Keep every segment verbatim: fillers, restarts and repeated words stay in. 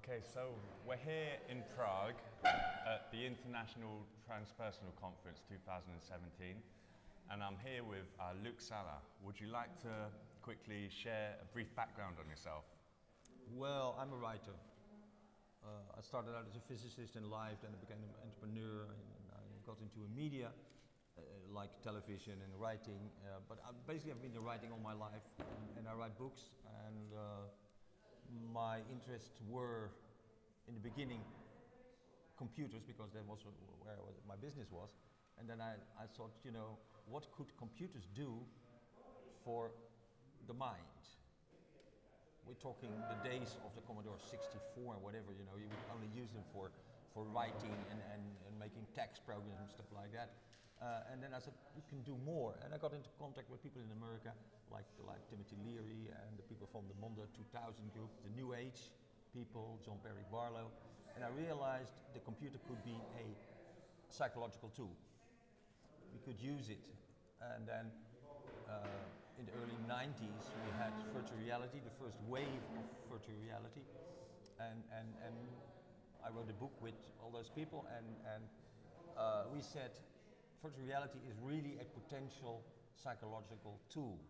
Okay, so we're here in Prague at the International Transpersonal Conference two thousand seventeen, and I'm here with uh, Luc Sala. Would you like to quickly share a brief background on yourself? Well, I'm a writer. Uh, I started out as a physicist in life, then I became an entrepreneur, and I got into media, uh, like television and writing. Uh, but I, basically, I've been writing all my life, and, and I write books. And uh, my interests were, in the beginning, computers, because that was where was, my business was. And then I, I thought, you know, what could computers do for the mind? We're talking the days of the Commodore sixty-four or whatever, you know, you would only use them for, for writing and, and, and making text programs and stuff like that. Uh, and then I said, you can do more. And I got into contact with people in America, like, like Timothy Leary and the people from the Mondo two thousand group, the New Age people, John Perry Barlow. And I realized the computer could be a psychological tool. We could use it. And then uh, in the early nineties, we had virtual reality, the first wave of virtual reality. And, and, and I wrote a book with all those people, and, and uh, we said, virtual reality is really a potential psychological tool.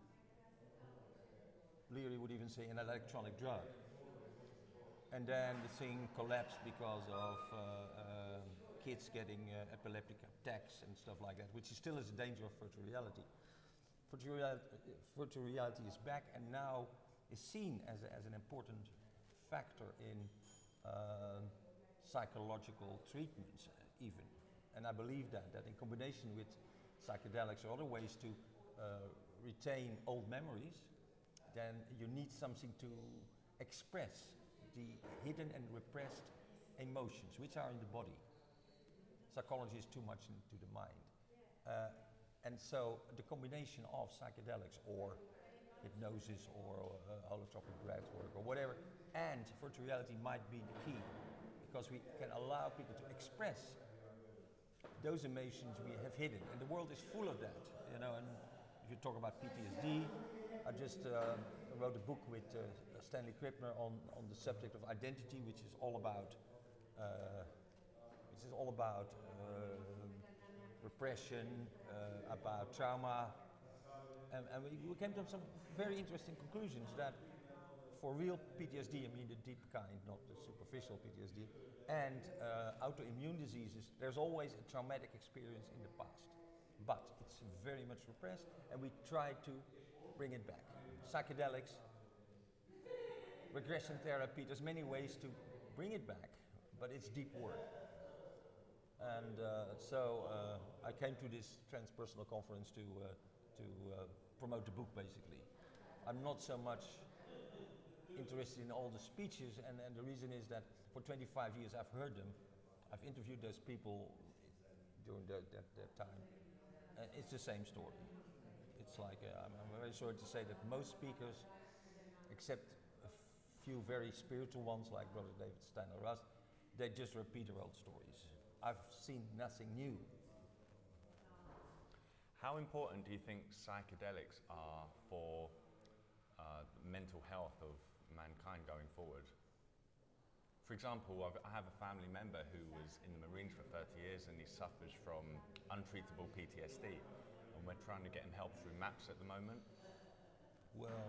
Leary would even say an electronic drug. And then the thing collapsed because of uh, uh, kids getting uh, epileptic attacks and stuff like that, which is still is a danger of virtual reality. Virtual reality, virtual reality is back and now is seen as, a, as an important factor in uh, psychological treatments even. And I believe that, that in combination with psychedelics or other ways to uh, retain old memories, then you need something to express the hidden and repressed emotions, which are in the body. Psychology is too much into the mind. Uh, and so the combination of psychedelics or hypnosis or uh, holotropic breath work or whatever, and virtual reality might be the key, because we can allow people to express those emotions we have hidden, and the world is full of that, you know. And if you talk about P T S D, I just uh, wrote a book with uh, Stanley Krippner on, on the subject of identity, which is all about, uh, which is all about uh, repression, uh, about trauma, and, and we, we came to some very interesting conclusions that for real P T S D, I mean the deep kind, not the superficial P T S D, and uh, autoimmune diseases, there's always a traumatic experience in the past. But it's very much repressed, and we try to bring it back. Psychedelics, regression therapy, there's many ways to bring it back, but it's deep work. And uh, so uh, I came to this transpersonal conference to, uh, to uh, promote the book, basically. I'm not so much interested in all the speeches, and, and the reason is that for twenty-five years I've heard them. I've interviewed those people during the, that, that time. And it's the same story. It's like, uh, I'm, I'm very sorry to say that most speakers, except a few very spiritual ones like Brother David Steiner-Rast, they just repeat their old stories. I've seen nothing new. How important do you think psychedelics are for uh, the mental health of mankind going forward? For example, I've, I have a family member who was in the Marines for thirty years and he suffers from untreatable P T S D, and we're trying to get him help through MAPS at the moment. Well,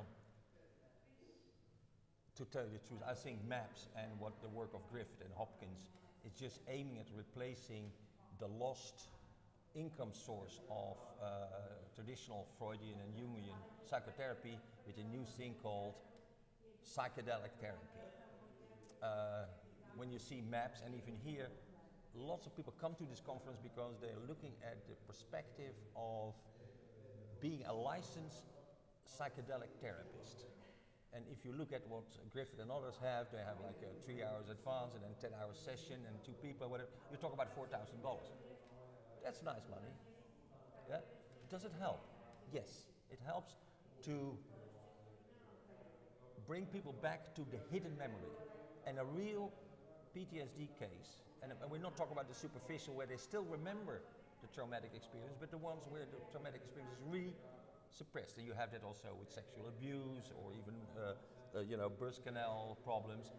to tell you the truth, I think MAPS and what the work of Griffith and Hopkins is just aiming at replacing the lost income source of uh, traditional Freudian and Jungian psychotherapy with a new thing called psychedelic therapy. Uh, when you see MAPS, and even here, lots of people come to this conference because they're looking at the perspective of being a licensed psychedelic therapist. And if you look at what Griffith and others have, they have like a three hours advance and then ten hour session and two people, whatever. You talk about four thousand dollars. That's nice money. Yeah? Does it help? Yes, it helps to bring people back to the hidden memory. And a real P T S D case, and, and we're not talking about the superficial where they still remember the traumatic experience, but the ones where the traumatic experience is really suppressed. And you have that also with sexual abuse or even uh, uh, you know, birth canal problems.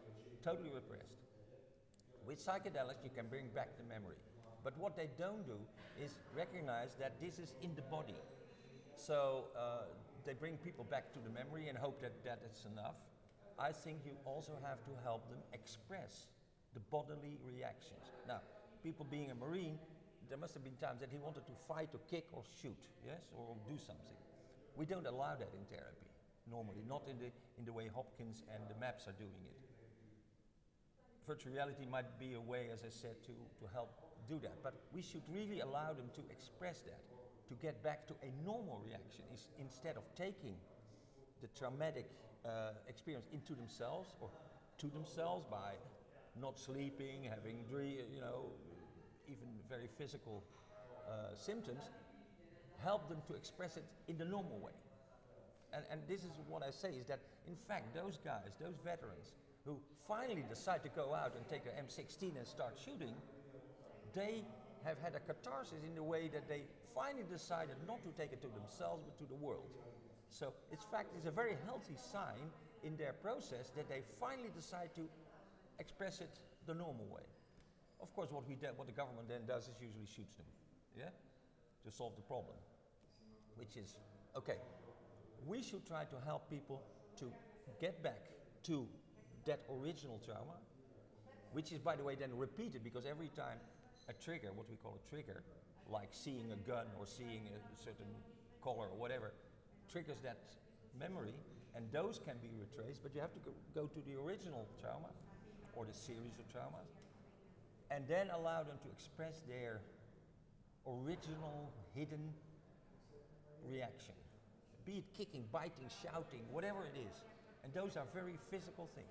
totally repressed. With psychedelics, you can bring back the memory. But what they don't do is recognize that this is in the body. So uh, they bring people back to the memory and hope that that is enough. I think you also have to help them express the bodily reactions. Now, people being a Marine, there must have been times that he wanted to fight or kick or shoot, yes, or do something. We don't allow that in therapy, normally, not in the, in the way Hopkins and the MAPS are doing it. Virtual reality might be a way, as I said, to, to help do that, but we should really allow them to express that, to get back to a normal reaction, is instead of taking the traumatic uh, experience into themselves or to themselves by not sleeping, having dream, you know, even very physical uh, symptoms, help them to express it in the normal way. And, and this is what I say, is that in fact those guys, those veterans who finally decide to go out and take their M sixteen and start shooting, they have had a catharsis in the way that they finally decided not to take it to themselves but to the world. So in fact it's a very healthy sign in their process that they finally decide to express it the normal way. Of course, what we de what the government then does is usually shoots them, yeah, to solve the problem, which is okay. We should try to help people to get back to that original trauma, which is, by the way, then repeated, because every time a trigger, what we call a trigger, like seeing a gun or seeing a certain color or whatever, triggers that memory, and those can be retraced, but you have to go, go to the original trauma or the series of traumas, and then allow them to express their original hidden reaction. Be it kicking, biting, shouting, whatever it is. And those are very physical things.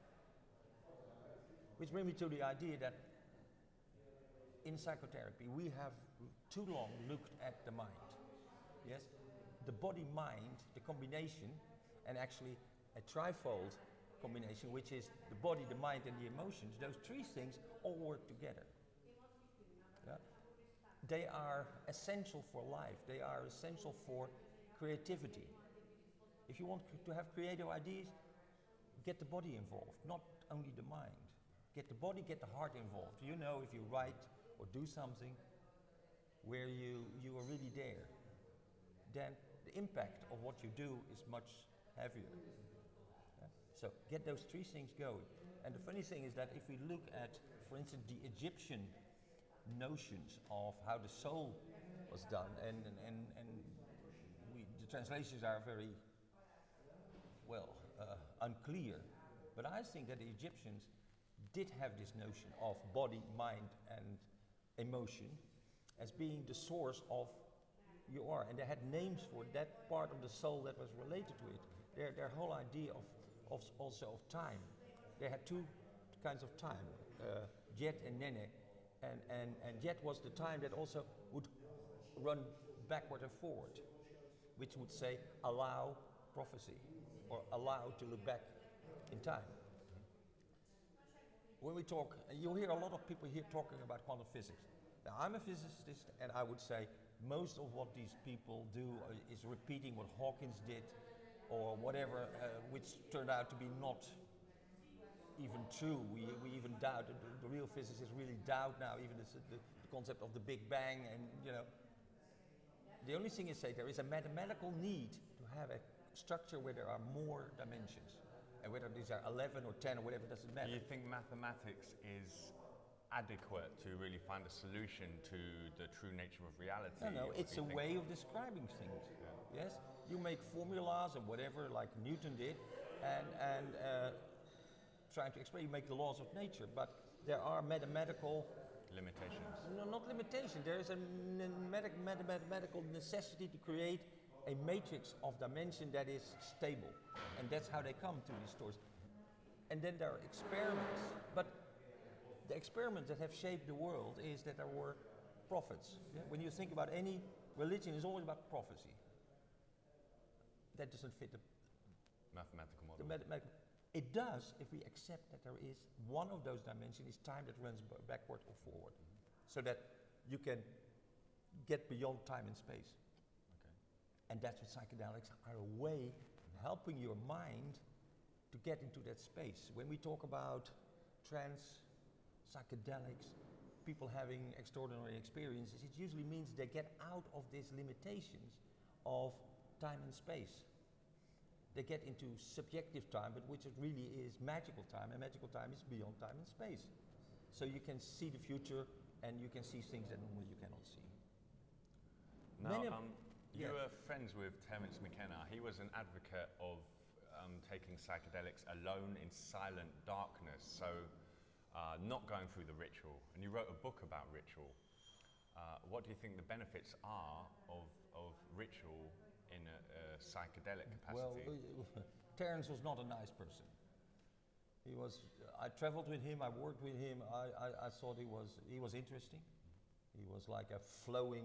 Which brings me to the idea that in psychotherapy we have too long looked at the mind. Yes? The body-mind, the combination, and actually a trifold combination, which is the body, the mind, and the emotions, those three things all work together. Yeah? They are essential for life. They are essential for creativity. If you want to have creative ideas, get the body involved, not only the mind. Get the body, get the heart involved. You know, if you write or do something where you, you are really there, then the impact of what you do is much heavier. Yeah? So get those three things going. And the funny thing is that if we look at, for instance, the Egyptian notions of how the soul was done, and, and, and, and we, the translations are very, well, uh, unclear, but I think that the Egyptians did have this notion of body, mind, and emotion as being the source of you are, and they had names for that part of the soul that was related to it. Their, their whole idea of, of also of time. They had two kinds of time, uh, Jet and Nene, and, and, and Jet was the time that also would run backward and forward, which would say allow prophecy, or allow to look back in time. When we talk, you hear a lot of people here talking about quantum physics. Now, I'm a physicist, and I would say most of what these people do is repeating what Hawkins did, or whatever, uh, which turned out to be not even true. We, we even doubt, the, the real physicists really doubt now, even this, the, the concept of the Big Bang, and you know. The only thing is, say, there is a mathematical need to have a structure where there are more dimensions. And whether these are eleven or ten or whatever, doesn't matter. Do you think mathematics is adequate to really find a solution to the true nature of reality? No, no, it's a way of describing things. Yeah. Yes, you make formulas and whatever, like Newton did, and and uh, trying to explain, you make the laws of nature, but there are mathematical limitations. No, not limitation. There is a mathematical necessity to create a matrix of dimension that is stable, and that's how they come to these stories. And then there are experiments, but the experiments that have shaped the world is that there were prophets. Yeah? When you think about any religion, it's always about prophecy. That doesn't fit the mathematical model. The mathematical. It does if we accept that there is one of those dimensions is time that runs b backward or forward, mm-hmm. so that you can get beyond time and space. And that's what psychedelics are, a way of helping your mind to get into that space. When we talk about trance, psychedelics, people having extraordinary experiences, it usually means they get out of these limitations of time and space. They get into subjective time, but which it really is magical time, and magical time is beyond time and space. So you can see the future, and you can see things that normally you cannot see. Now, Many um, you yeah. were friends with Terence McKenna. He was an advocate of um, taking psychedelics alone in silent darkness, so uh, not going through the ritual. And you wrote a book about ritual. Uh, what do you think the benefits are of, of ritual in a, a psychedelic capacity? Well, uh, Terence was not a nice person. He was. I traveled with him. I worked with him. I, I, I thought he was. He was interesting. He was like a flowing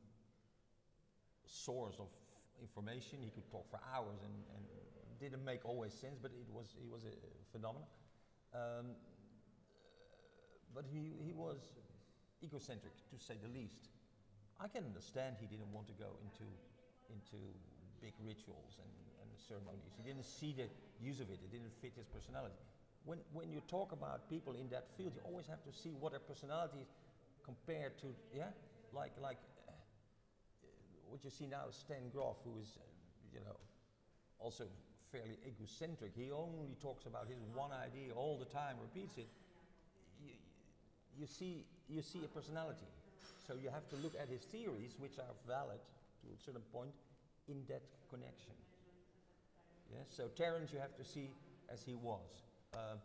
source of information. He could talk for hours, and, and didn't make always sense, but it was. He was a phenomenon. Um, but he he was egocentric, to say the least. I can understand he didn't want to go into into big rituals and, and ceremonies. He didn't see the use of it. It didn't fit his personality. When, when you talk about people in that field, you always have to see what their personalities compared to, yeah? Like, like uh, what you see now is Stan Grof, who is, uh, you know, also fairly egocentric. He only talks about his one idea all the time, repeats it. You, you, see, you see a personality. So you have to look at his theories, which are valid to a certain point, in that connection. Yes, so Terence you have to see as he was. Uh,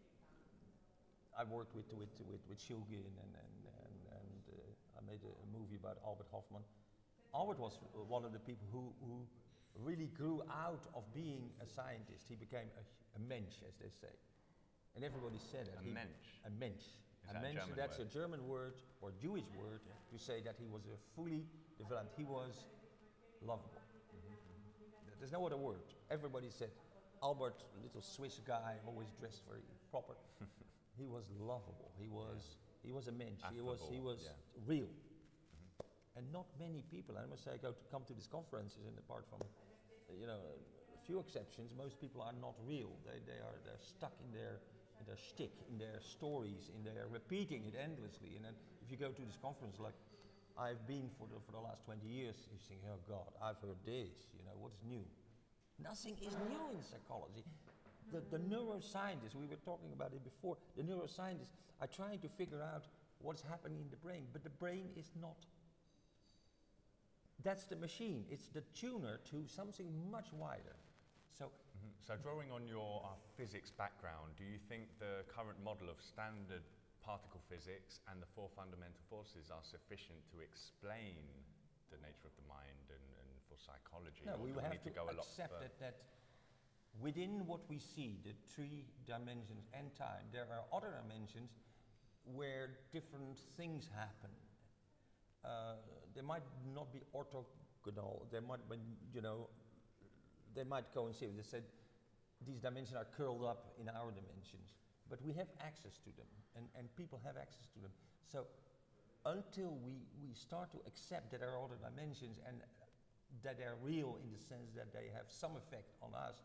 I worked with with with, with Shulgin and and and, and uh, I made a, a movie about Albert Hofmann. Albert was one of the people who who really grew out of being a scientist. He became a, a mensch, as they say, and everybody said it. A he, mensch. A mensch. Is a that mensch. a German That's word? a German word or Jewish word yeah. to say that he was a fully developed. He was lovable. Mm-hmm. There's no other word. Everybody said, Albert, little Swiss guy, always dressed very proper. He was lovable. He was he was a mensch. He was he was yeah. real. Mm-hmm. And not many people. I must say, I go to come to these conferences, and apart from you know a few exceptions, most people are not real. They they are they're stuck in their in their shtick, in their stories, in their repeating it endlessly. And then if you go to this conference, like I've been for the for the last twenty years, you think, oh God, I've heard this. You know, what's new? Nothing is new in psychology. The, the neuroscientists, we were talking about it before, the neuroscientists are trying to figure out what's happening in the brain, but the brain is not. That's the machine. It's the tuner to something much wider. So, Mm-hmm. So drawing on your uh, physics background, do you think the current model of standard particle physics and the four fundamental forces are sufficient to explain the nature of the mind and, and for psychology? no, or we do have need to, to go a lot accept further? that, that within what we see, the three dimensions and time, there are other dimensions where different things happen. Uh, they might not be orthogonal. They might, be, you know, they might coincide. They said these dimensions are curled up in our dimensions, but we have access to them, and, and people have access to them. So until we, we start to accept that there are other dimensions and that they're real in the sense that they have some effect on us,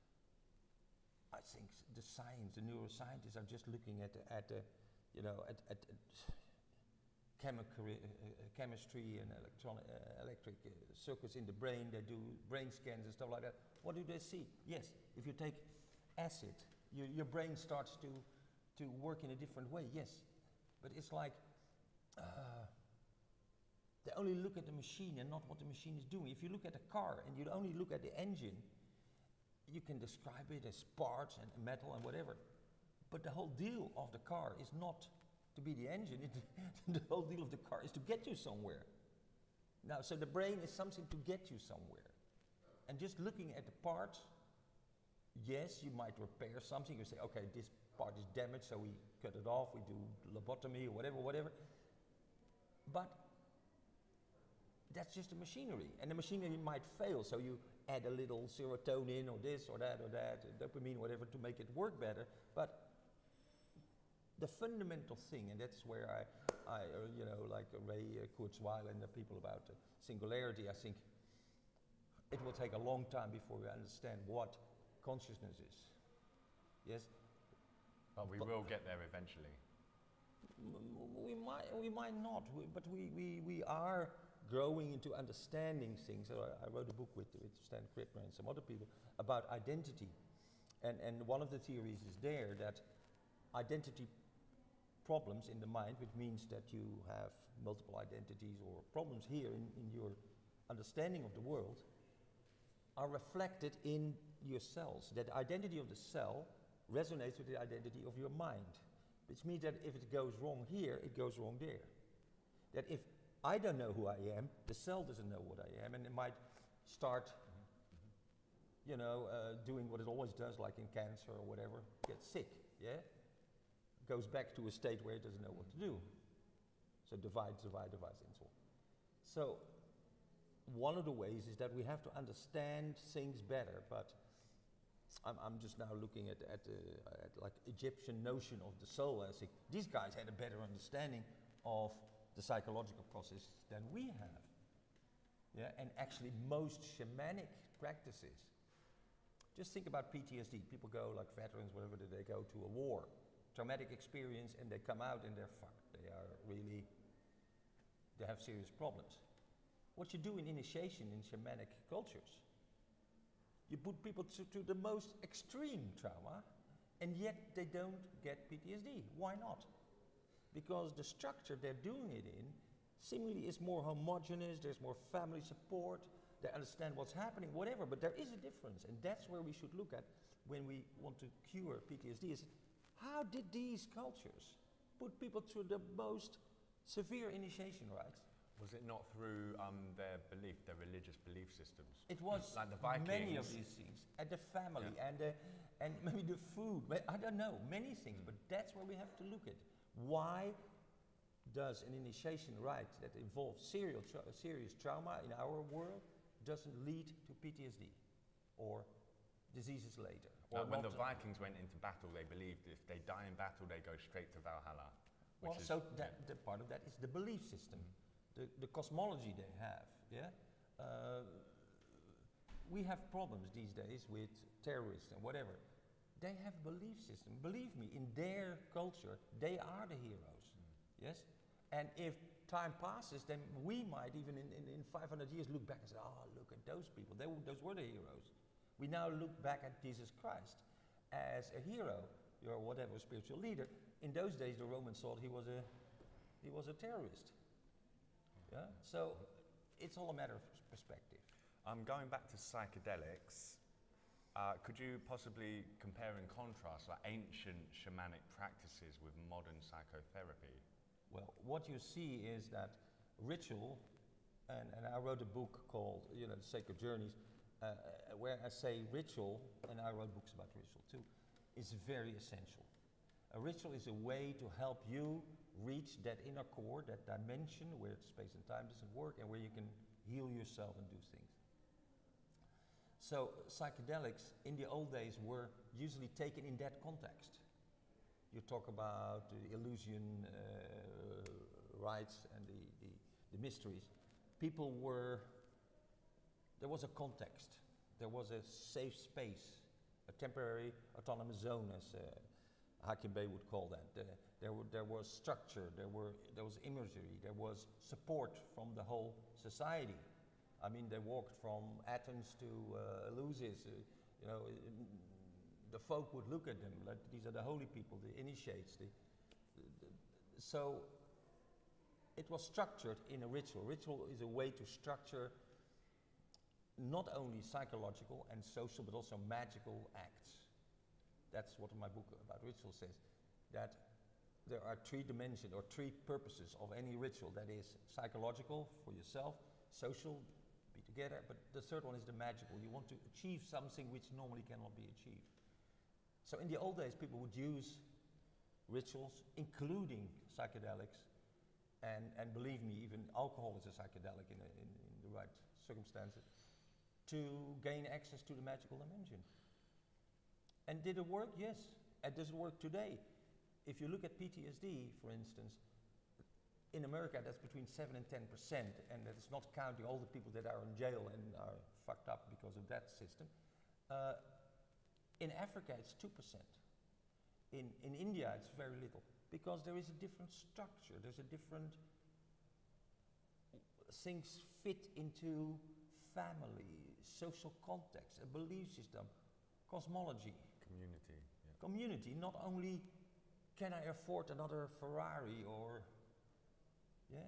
I think the science, the neuroscientists are just looking at the, at the you know, at, at, at chemical, uh, uh, chemistry and electronic, uh, electric uh, circuits in the brain. They do brain scans and stuff like that. What do they see? Yes, if you take acid, you, your brain starts to, to work in a different way, yes. But it's like, uh, they only look at the machine and not what the machine is doing. If you look at a car and you only look at the engine, you can describe it as parts and metal and whatever. But the whole deal of the car is not to be the engine. It, the whole deal of the car is to get you somewhere. Now, so the brain is something to get you somewhere. And just looking at the parts, yes, you might repair something. You say, okay, this part is damaged, so we cut it off, we do lobotomy or whatever, whatever. But that's just the machinery. And the machinery might fail, so you add a little serotonin or this or that or that, dopamine, whatever, to make it work better. But the fundamental thing, and that's where I, I uh, you know, like uh, Ray uh, Kurzweil and the people about uh, singularity, I think it will take a long time before we understand what consciousness is. Yes, But we But- will get there eventually. M- we might, we might not, we, but we, we, we are growing into understanding things. So I, I wrote a book with, with Stan Krippner and some other people about identity. And, and one of the theories is there that identity problems in the mind, which means that you have multiple identities or problems here in, in your understanding of the world, are reflected in your cells. That the identity of the cell resonates with the identity of your mind. Which means that if it goes wrong here, it goes wrong there. That if I don't know who I am, the cell doesn't know what I am, and it might start, mm-hmm. you know, uh, doing what it always does, like in cancer or whatever, get sick, yeah? Goes back to a state where it doesn't know what to do. So divide, divide, divide, and so on. So one of the ways is that we have to understand things better, but I'm, I'm just now looking at, at, uh, at like Egyptian notion of the soul. I think these guys had a better understanding of the psychological process than we have. Yeah, and actually most shamanic practices. Just think about P T S D. People go like veterans, whatever, they go to a war, traumatic experience, and they come out and they're fucked. They are really, they have serious problems. What you do in initiation in shamanic cultures, you put people to, to the most extreme trauma, and yet they don't get P T S D. Why not? Because the structure they're doing it in seemingly is more homogeneous, there's more family support, they understand what's happening, whatever, but there is a difference, and that's where we should look at when we want to cure P T S D, is how did these cultures put people through the most severe initiation rites? Was it not through um, their belief, their religious belief systems? It was like the Vikings. Many of these things, and the family, yeah. and the, and maybe the food. I don't know, many things, but that's where we have to look at. Why does an initiation rite that involves serial tra serious trauma in our world doesn't lead to P T S D or diseases later? Or Like when the Vikings went into battle, they believed if they die in battle, they go straight to Valhalla. Well, is, so that, the part of that is the belief system. Mm-hmm. The, the cosmology they have, yeah? Uh, we have problems these days with terrorists and whatever. They have a belief system. Believe me, in their culture, they are the heroes, mm. yes? And if time passes, then we might even in, in, in five hundred years look back and say, oh, look at those people, they, those were the heroes. We now look back at Jesus Christ as a hero, or whatever spiritual leader. In those days, the Romans thought he was a, he was a terrorist. Yeah? So it's all a matter of perspective. Um, going back to psychedelics, uh, could you possibly compare and contrast like ancient shamanic practices with modern psychotherapy? Well, what you see is that ritual, and, and I wrote a book called, you know, The Sacred Journeys, uh, where I say ritual, and I wrote books about ritual too, is very essential. A ritual is a way to help you reach that inner core, that dimension where space and time doesn't work and where you can heal yourself and do things. So psychedelics in the old days were usually taken in that context. You talk about the illusion uh, rites and the, the, the mysteries. People were, there was a context, there was a safe space, a temporary autonomous zone, as uh, Hakim Bey would call that. Uh, there, were, there was structure, there, were, there was imagery, there was support from the whole society. I mean, they walked from Athens to uh, Eleusis. Uh, you know, the folk would look at them like these are the holy people, the initiates. The, the, the, so it was structured in a ritual. Ritual is a way to structure not only psychological and social, but also magical acts. That's what my book about ritual says, that there are three dimensions or three purposes of any ritual. That is psychological for yourself, social, be together, but the third one is the magical. You want to achieve something which normally cannot be achieved. So in the old days, people would use rituals, including psychedelics, and, and believe me, even alcohol is a psychedelic in, a, in, in the right circumstances, to gain access to the magical dimension. And did it work? Yes. And does it work today? If you look at P T S D, for instance, in America that's between seven and ten percent, and that is not counting all the people that are in jail and are fucked up because of that system. Uh, in Africa it's two percent. In, in India, it's very little because there is a different structure. There's a different things fit into family, social context, a belief system, cosmology. Community. Yeah. Community, not only can I afford another Ferrari or, yeah.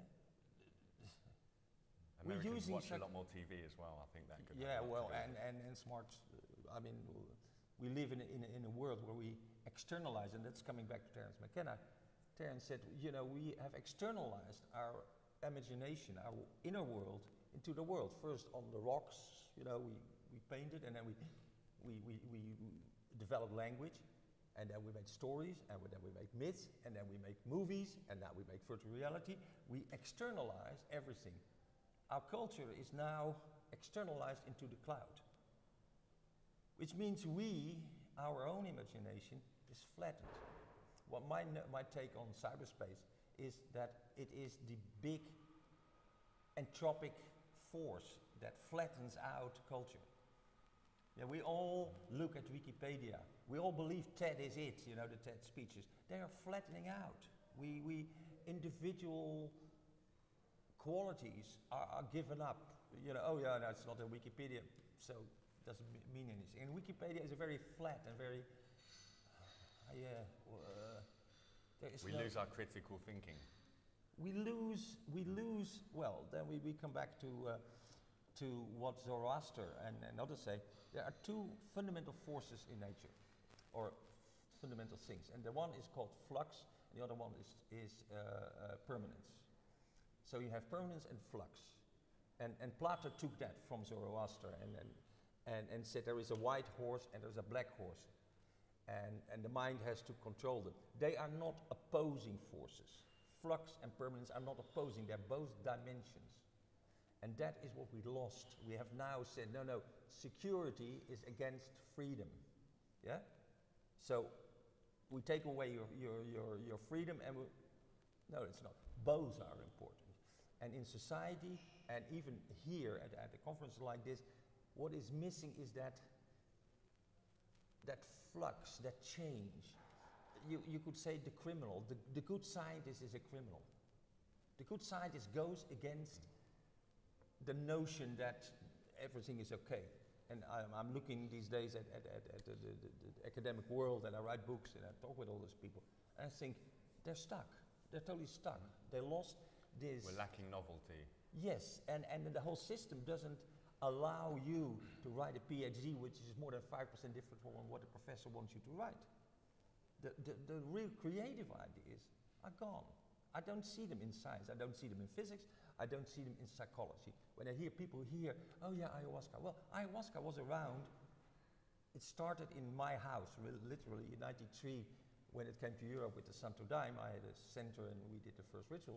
Americans watch a lot more T V as well, I think that could yeah, have a well, lot to do and, with it. and, and smart, uh, I mean, w- we live in a, in, a, in a world where we externalize, and that's coming back to Terence McKenna. Terence said, you know, we have externalized our imagination, our inner world, into the world. First on the rocks, you know, we, we painted, and then we, we, we, we, we developed language, and then we made stories, and we, then we make myths, and then we make movies, and now we make virtual reality. We externalize everything. Our culture is now externalized into the cloud, which means we, our own imagination, is flattened. What my, n- my take on cyberspace is that it is the big entropic force that flattens out culture. Yeah, we all look at Wikipedia. We all believe TED is it, you know, the TED speeches. They are flattening out. We, we individual qualities are, are given up. You know, oh yeah, no, it's not a Wikipedia, so it doesn't m- mean anything. And Wikipedia is a very flat and very, uh, yeah, uh, there is We no lose our critical thinking. we lose, we lose, well, then we, we come back to, uh, to what Zoroaster and, and others say. There are two fundamental forces in nature, or f- fundamental things. And the one is called flux, and the other one is, is uh, uh, permanence. So you have permanence and flux. And, and Plato took that from Zoroaster and, and, and, and said there is a white horse and there's a black horse. And, and the mind has to control them. They are not opposing forces. Flux and permanence are not opposing, they're both dimensions. And that is what we lost. We have now said, no, no, security is against freedom. Yeah? So we take away your, your, your, your freedom and we, no, it's not. Both are important. And in society, and even here at, at a conference like this, what is missing is that, that flux, that change. You, you could say the criminal, the, the good scientist is a criminal. The good scientist goes against the notion that everything is okay. And I'm, I'm looking these days at, at, at, at the, the, the, the academic world, and I write books and I talk with all those people, and I think they're stuck. They're totally stuck. They lost this. We're lacking novelty. Yes, and, and the whole system doesn't allow you to write a PhD, which is more than five percent different from what the professor wants you to write. The, the, the real creative ideas are gone. I don't see them in science, I don't see them in physics, I don't see them in psychology. When I hear people hear, oh yeah, ayahuasca. Well, ayahuasca was around, it started in my house, re- literally in ninety-three, when it came to Europe with the Santo Daime. I had a center and we did the first rituals.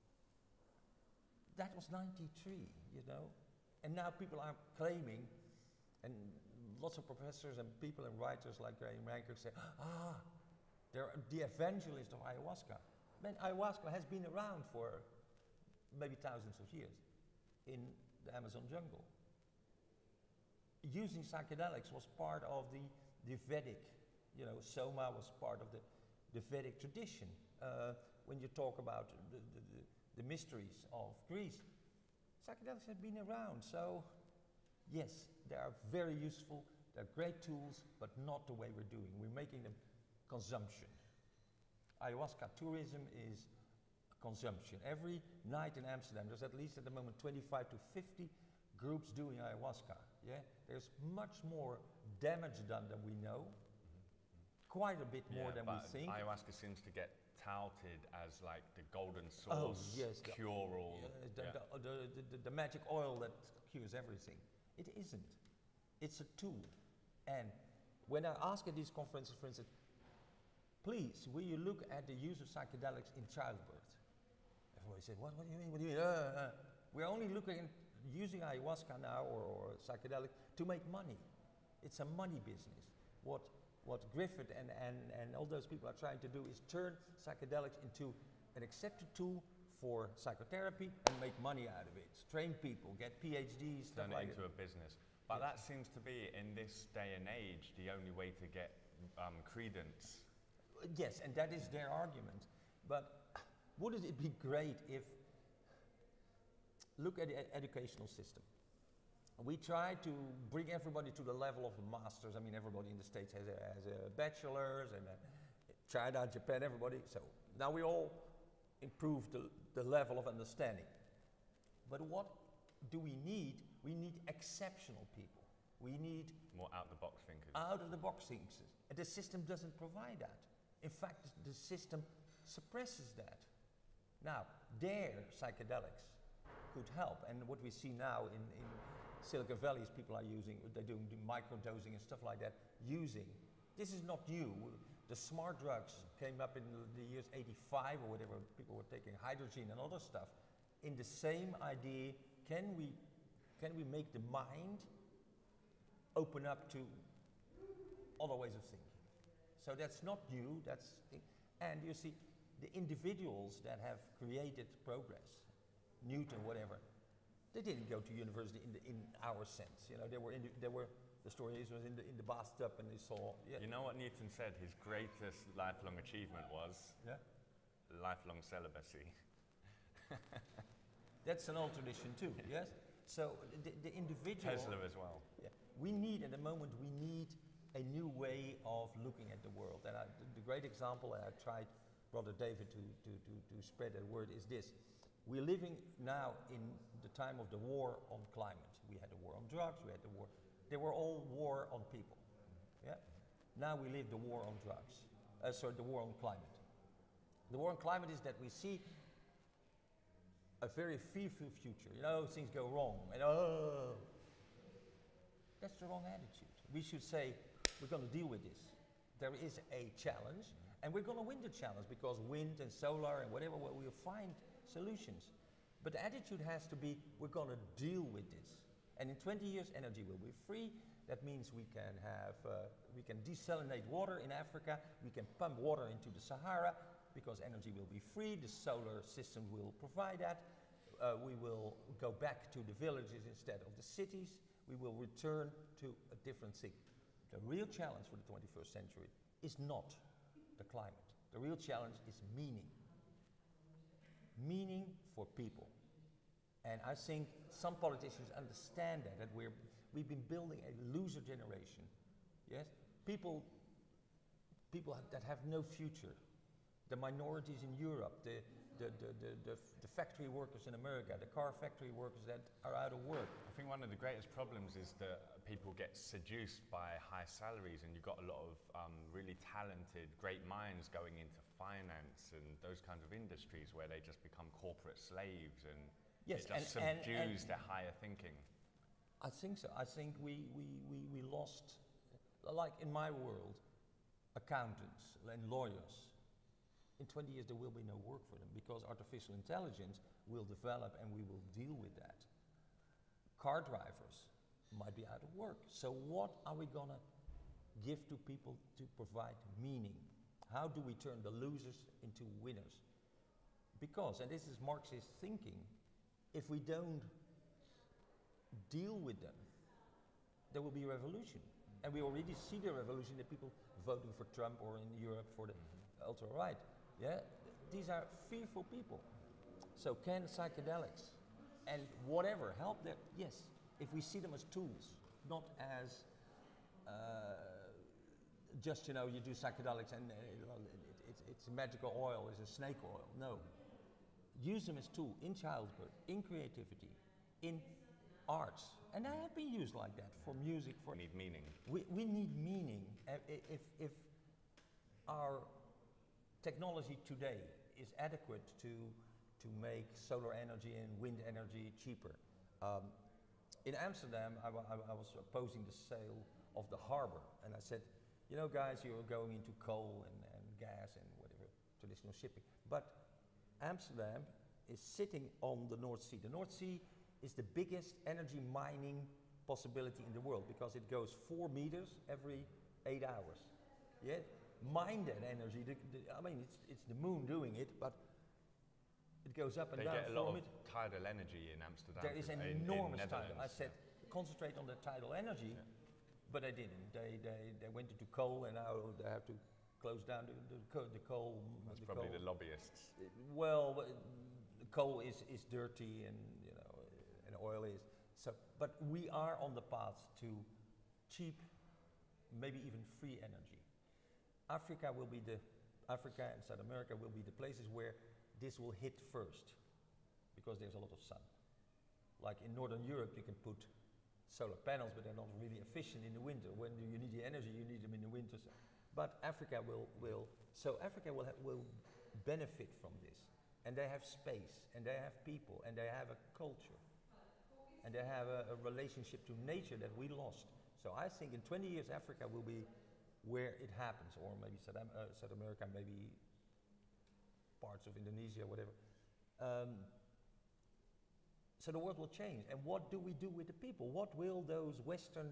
That was ninety-three, you know. And now people are claiming, and lots of professors and people and writers like Graham Ranker say, ah, they're the evangelist of ayahuasca. Man, ayahuasca has been around for maybe thousands of years in the Amazon jungle. Using psychedelics was part of the, the Vedic, you know, Soma was part of the, the Vedic tradition. Uh, when you talk about the, the, the, the mysteries of Greece, psychedelics have been around. So, yes, they are very useful, they're great tools, but not the way we're doing. We're making them consumption. Ayahuasca tourism is consumption. Every night in Amsterdam, there's at least at the moment twenty-five to fifty groups doing ayahuasca. Yeah, there's much more damage done than we know. Mm-hmm. Quite a bit more yeah, than we but think. Ayahuasca seems to get touted as like the golden Oh, source, yes, the- cure all. Uh, the, yeah. the, the, the, the, the magic oil that cures everything. It isn't. It's a tool. And when I ask at these conferences, for instance, please, will you look at the use of psychedelics in childbirth? Everybody said, what, what do you mean? What do you mean? Uh, uh. We're only looking at using ayahuasca now or, or psychedelic to make money. It's a money business. What, what Griffith and, and, and all those people are trying to do is turn psychedelics into an accepted tool for psychotherapy and make money out of it. Train people, get PhDs, stuff Turn like it into it. a business. But Yeah. that seems to be, in this day and age, the only way to get um, credence. Yes, and that is their argument. But wouldn't it be great if, look at the ed- educational system. We try to bring everybody to the level of a master's. I mean, everybody in the States has a, has a bachelor's, and a China, Japan, everybody. So now we all improve the, the level of understanding. But what do we need? We need exceptional people. We need More out-the-box thinkers. out-of-the-box thinkers. And the system doesn't provide that. In fact, the system suppresses that. Now, their psychedelics could help. And what we see now in, in Silicon Valley is people are using, they're doing microdosing and stuff like that, using. This is not new. The smart drugs came up in the years eighty-five or whatever. People were taking hydrogen and other stuff. In the same idea, can we, can we make the mind open up to other ways of thinking? So that's not new, that's, and you see, the individuals that have created progress, Newton, whatever, they didn't go to university in, the, in our sense. You know, they were, in the, they were, the story is, was in the, in the bathtub and they saw, yeah. You know what Newton said his greatest lifelong achievement was? Yeah. Lifelong celibacy. That's an old tradition too, yes? So the, the individual... Tesla as well. Yeah. We need, at the moment, we need a new way of looking at the world. And I, the, the great example, and I tried, Brother David, to, to, to, to spread that word, is this. We're living now in the time of the war on climate. We had the war on drugs, we had the war, they were all war on people. Yeah? Now we live the war on drugs, uh, sorry, the war on climate. The war on climate is that we see a very fearful future. You know, things go wrong, and oh, that's the wrong attitude. We should say, we're going to deal with this. There is a challenge, and we're going to win the challenge because wind and solar and whatever, we'll find solutions. But the attitude has to be, we're going to deal with this. And in twenty years, energy will be free. That means we can have, uh, we can desalinate water in Africa. We can pump water into the Sahara because energy will be free. The solar system will provide that. Uh, we will go back to the villages instead of the cities. We will return to a different thing. The real challenge for the twenty-first century is not the climate. The real challenge is meaning. Meaning for people. And I think some politicians understand that, that we're, we've been building a loser generation. Yes? People, people that have no future. The minorities in Europe, the, the, the, the, the, the factory workers in America, the car factory workers that are out of work. I think one of the greatest problems is that people get seduced by high salaries, and you've got a lot of um, really talented, great minds going into finance and those kinds of industries where they just become corporate slaves, and yes, it just and, subdues and, and their higher thinking. I think so. I think we, we, we, we lost, like in my world, accountants and lawyers. In twenty years there will be no work for them because artificial intelligence will develop and we will deal with that. Car drivers might be out of work. So what are we going to give to people to provide meaning? How do we turn the losers into winners? Because, and this is Marxist thinking, if we don't deal with them, there will be a revolution. And we already see the revolution, the people voting for Trump or in Europe for the mm-hmm. ultra-right. Yeah? These are fearful people. So can psychedelics and whatever help them? Yes, if we see them as tools, not as uh, just, you know, you do psychedelics and uh, it, it's, it's magical oil, it's a snake oil. No. Use them as tool in childhood, in creativity, in arts. And they have been used like that for music. For we need meaning. We, we need meaning. Uh, if, if our technology today is adequate to, to make solar energy and wind energy cheaper. Um, in Amsterdam, I, I, I was opposing the sale of the harbor. And I said, you know, guys, you're going into coal and, and gas and whatever, traditional shipping. But Amsterdam is sitting on the North Sea. The North Sea is the biggest energy mining possibility in the world because it goes four meters every eight hours. Yeah? Mine that energy. The, the, I mean, it's, it's the moon doing it, but it goes up and they down. They get a lot of tidal energy in Amsterdam. There is an in, enormous in tidal. I said, concentrate on the tidal energy, yeah. but they didn't. They, they, they went into coal and now they have to close down the, the, co- the coal. That's the probably coal. the lobbyists. Well, uh, the coal is, is dirty and you know, and oil is. So, but we are on the path to cheap, maybe even free energy. Africa will be the Africa and South America will be the places where this will hit first, because there's a lot of sun. Like in Northern Europe, you can put solar panels, but they're not really efficient in the winter. When do you need the energy, you need them in the winter. So. But Africa will, will so Africa will, will benefit from this. And they have space, and they have people, and they have a culture. And they have a, a relationship to nature that we lost. So I think in twenty years, Africa will be where it happens, or maybe South, Am- uh, South America, maybe parts of Indonesia, whatever. Um, so the world will change. And what do we do with the people? What will those Western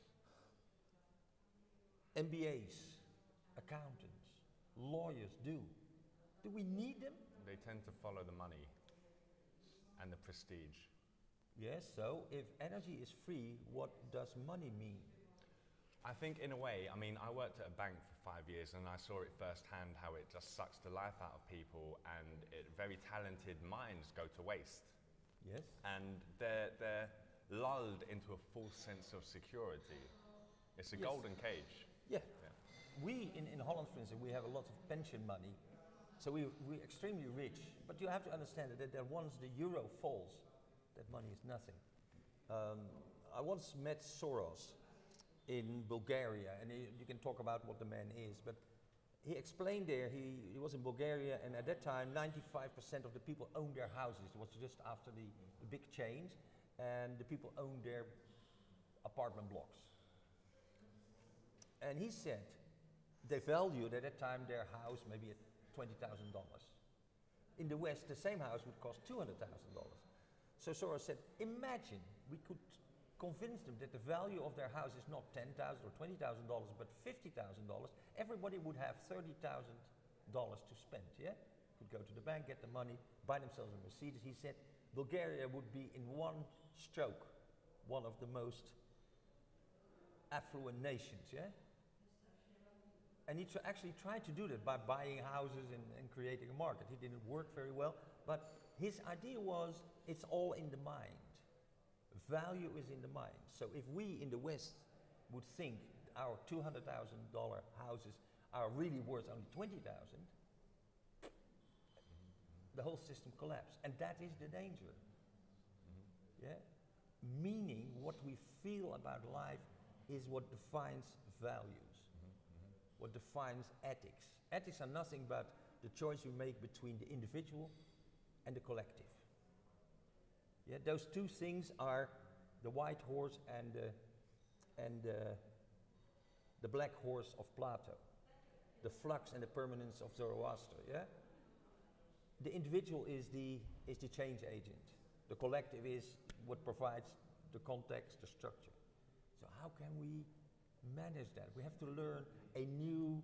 M B As, accountants, lawyers do? Do we need them? They tend to follow the money and the prestige. Yes, so if energy is free, what does money mean? I think in a way, I mean, I worked at a bank for five years and I saw it firsthand how it just sucks the life out of people, and it, very talented minds go to waste. Yes. And they're, they're lulled into a false sense of security. It's a Yes. golden cage. Yeah. Yeah. We in, in Holland, for instance, we have a lot of pension money. So we, we're extremely rich. But you have to understand that, that once the euro falls, that money is nothing. Um, I once met Soros in Bulgaria, and he, you can talk about what the man is, but he explained there, he, he was in Bulgaria, and at that time ninety-five percent of the people owned their houses. It was just after the, the big change, and the people owned their apartment blocks. And he said they valued at that time their house maybe at twenty thousand dollars. In the West, the same house would cost two hundred thousand dollars. So Soros said, imagine we could convince them that the value of their house is not ten thousand dollars or twenty thousand dollars, but fifty thousand dollars. Everybody would have thirty thousand dollars to spend, yeah? Could go to the bank, get the money, buy themselves a Mercedes. He said Bulgaria would be in one stroke one of the most affluent nations, yeah? And he tr- actually tried to do that by buying houses and, and creating a market. He didn't work very well, but his idea was it's all in the mind. Value is in the mind. So if we in the West would think our two hundred thousand dollars houses are really worth only twenty thousand dollars, the whole system collapses. And that is the danger. Mm-hmm. Yeah? Meaning, what we feel about life is what defines values, mm-hmm. what defines ethics. Ethics are nothing but the choice we make between the individual and the collective. Yeah, those two things are the white horse and the, and the, the black horse of Plato, the flux and the permanence of Zoroaster. Yeah, the individual is the is the change agent. The collective is what provides the context, the structure. So how can we manage that? We have to learn a new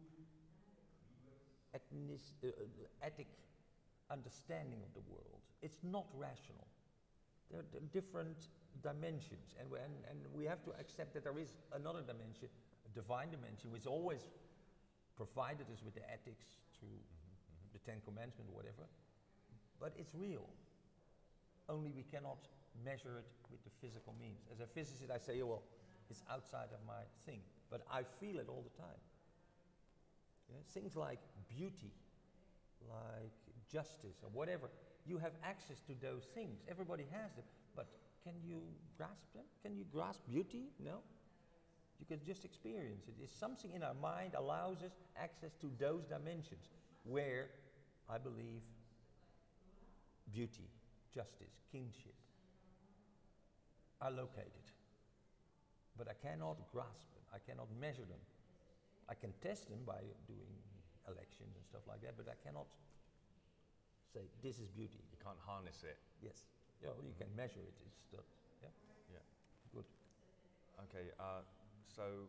ethnic, uh, ethic understanding of the world. It's not rational. There are different dimensions, and we, and, and we have to accept that there is another dimension, a divine dimension, which always provided us with the ethics through mm-hmm. the Ten Commandments or whatever, but it's real. Only we cannot measure it with the physical means. As a physicist, I say, oh, well, it's outside of my thing, but I feel it all the time. Yeah? Things like beauty, like justice, or whatever. You have access to those things. Everybody has them. But can you grasp them? Can you grasp beauty? No. You can just experience it. It's something in our mind allows us access to those dimensions where I believe beauty, justice, kinship are located. But I cannot grasp them. I cannot measure them. I can test them by doing elections and stuff like that, but I cannot say this is beauty. You can't harness it. Yes. Yeah, well, you can measure it. It's the, yeah. Yeah. Good. Okay. Uh, so,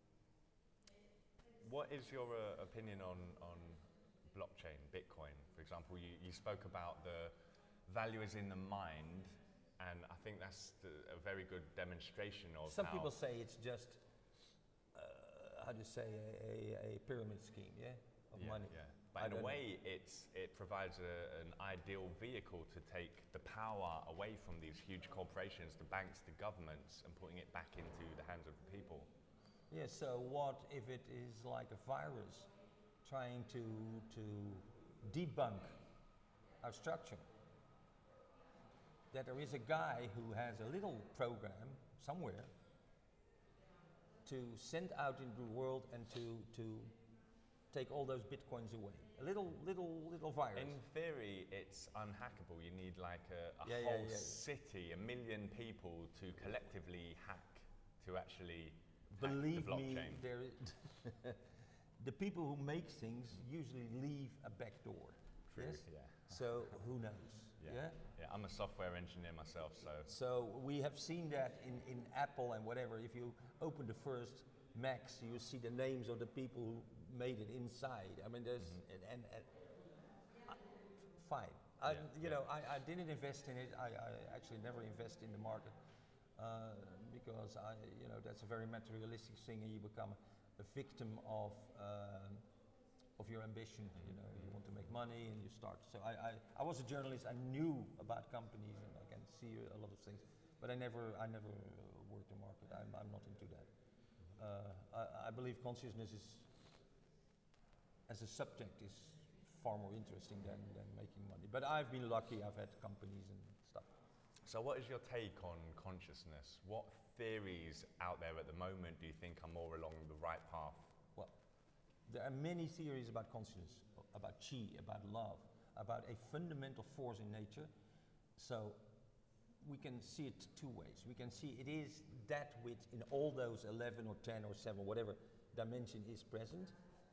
what is your uh, opinion on on blockchain, Bitcoin, for example? You you spoke about the value is in the mind, and I think that's the, a very good demonstration of. Some how people say it's just uh, how do you say, a, a, a pyramid scheme, yeah, of yeah, money. Yeah. I But in a don't way, it's, it provides a, an ideal vehicle to take the power away from these huge corporations, the banks, the governments, and putting it back into the hands of the people. Yeah, so what if it is like a virus trying to, to debunk our structure? That there is a guy who has a little program somewhere to send out into the world and to, to take all those bitcoins away. A little, little, little virus. In theory, it's unhackable. You need like a, a Yeah, yeah, whole yeah. city, a million people to collectively hack to actually Believe hack the me, blockchain. there is the people who make things usually leave a back door. True, Yes? yeah. So who knows? Yeah. Yeah, I'm a software engineer myself, so So we have seen that in, in Apple and whatever. If you open the first Macs, you see the names of the people who made it inside. I mean, there's and, and, and uh, fine. I, Yeah, you yeah. know, I, I didn't invest in it. I, I actually never invest in the market uh, because I, you know, that's a very materialistic thing, and you become a victim of um, of your ambition. You know, you want to make money, and you start. So I, I, I was a journalist. I knew about companies, and I can see a lot of things, but I never, I never uh, worked the market. I'm, I'm not into that. Uh, I, I believe consciousness is, as a subject, is far more interesting than, than making money. But I've been lucky. I've had companies and stuff. So what is your take on consciousness? What theories out there at the moment do you think are more along the right path? Well, there are many theories about consciousness, about chi, about love, about a fundamental force in nature. So we can see it two ways. We can see it is that which in all those eleven or ten or seven, whatever dimension is present.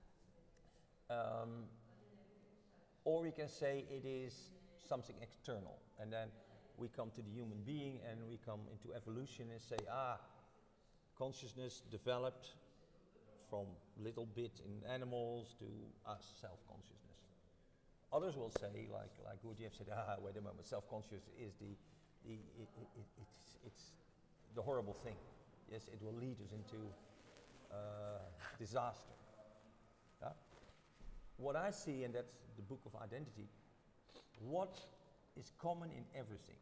Um, or we can say it is something external. And then we come to the human being and we come into evolution and say, ah, consciousness developed from little bit in animals to us, self-consciousness. Others will say, like like Gurdjieff said, ah, wait a moment, self-conscious is the, the it, it, it, it's, it's the horrible thing. Yes, it will lead us into uh, disaster. Yeah? What I see, and that's the book of identity, what is common in everything?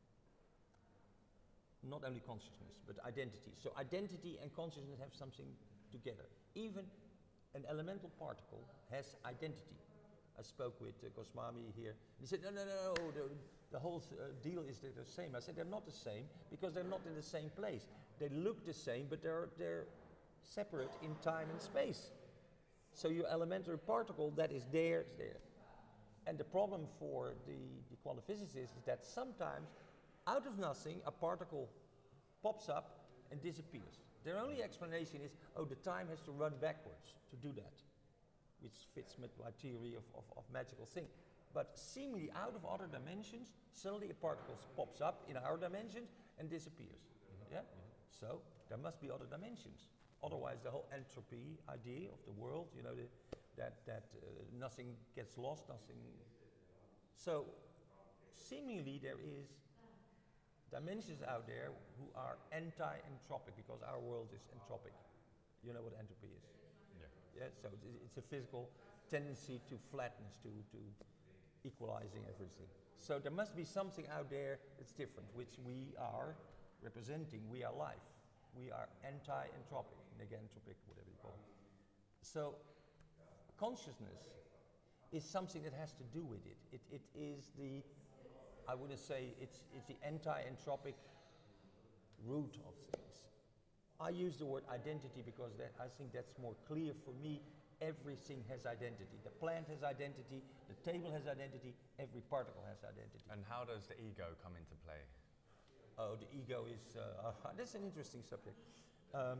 Not only consciousness, but identity. So identity and consciousness have something together. Even an elemental particle has identity. I spoke with uh, Goswami here. He said, no, no, no, no the, the whole uh, deal is they're the same. I said, they're not the same because they're not in the same place. They look the same, but they're, they're separate in time and space. So your elementary particle that is there, is there. And the problem for the, the quantum physicists is that sometimes, out of nothing, a particle pops up and disappears. Their only explanation is, oh, the time has to run backwards to do that, which fits with my theory of, of, of magical thing. But seemingly out of other dimensions, suddenly a particle pops up in our dimensions and disappears. Mm-hmm. Yeah? Mm-hmm. So there must be other dimensions. Otherwise, the whole entropy idea of the world, you know, the, that, that uh, nothing gets lost, nothing. So seemingly there is dimensions out there who are anti-entropic because our world is entropic. You know what entropy is? Yeah. Yeah. So it's, it's a physical tendency to flatness, to, to equalizing everything. So there must be something out there that's different, which we are representing. We are life. We are anti-entropic, negentropic, whatever you call it. So consciousness is something that has to do with it. It, it is the, I wouldn't say it's, it's the anti-entropic root of things. I use the word identity because that, I think that's more clear for me. Everything has identity. The plant has identity, the table has identity, every particle has identity. And how does the ego come into play? Oh, the ego is, uh, uh, that's an interesting subject. Um,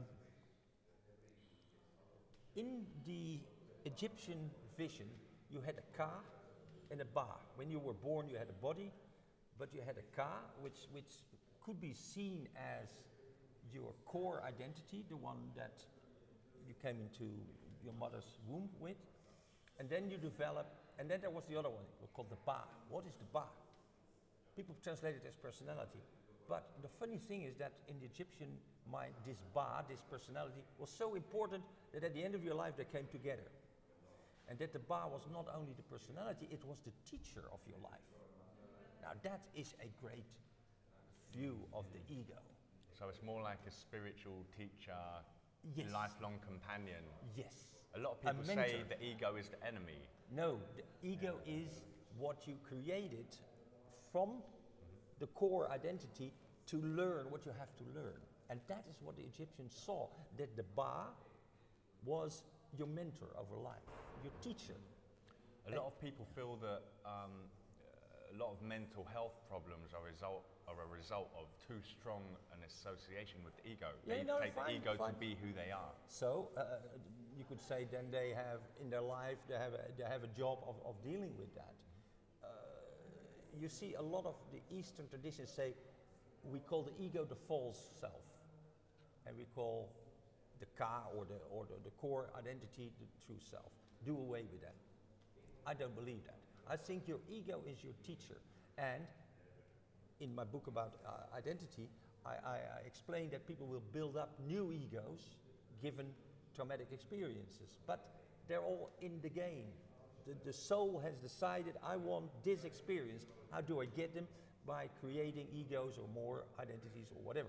in the Egyptian vision, you had a ka and a ba. When you were born, you had a body, but you had a ka, which, which could be seen as your core identity, the one that you came into your mother's womb with. And then you develop, and then there was the other one, called the ba. What is the ba? People translate it as personality. But the funny thing is that in the Egyptian mind, this Ba, this personality, was so important that at the end of your life they came together. And that the Ba was not only the personality, it was the teacher of your life. Now that is a great view of the ego. So it's more like a spiritual teacher, Yes. lifelong companion. Yes. A lot of A people say mentor. the ego is the enemy. No, the ego is what you created from the core identity to learn what you have to learn. And that is what the Egyptians saw, that the Ba was your mentor over life, your teacher. A lot of people feel that um, a lot of mental health problems are, result, are a result of too strong an association with the ego. Yeah, They no, take fine, the ego fine. to be who they are. So uh, you could say then they have in their life, they have a, they have a job of, of dealing with that. Uh, you see a lot of the Eastern traditions say, we call the ego the false self. And we call the Ka or the, or the, the core identity the true self. Do away with that. I don't believe that. I think your ego is your teacher. And in my book about uh, identity, I, I, I explain that people will build up new egos given traumatic experiences. But they're all in the game. The, the soul has decided, I want this experience. How do I get them? By creating egos or more identities or whatever.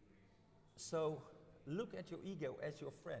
So look at your ego as your friend.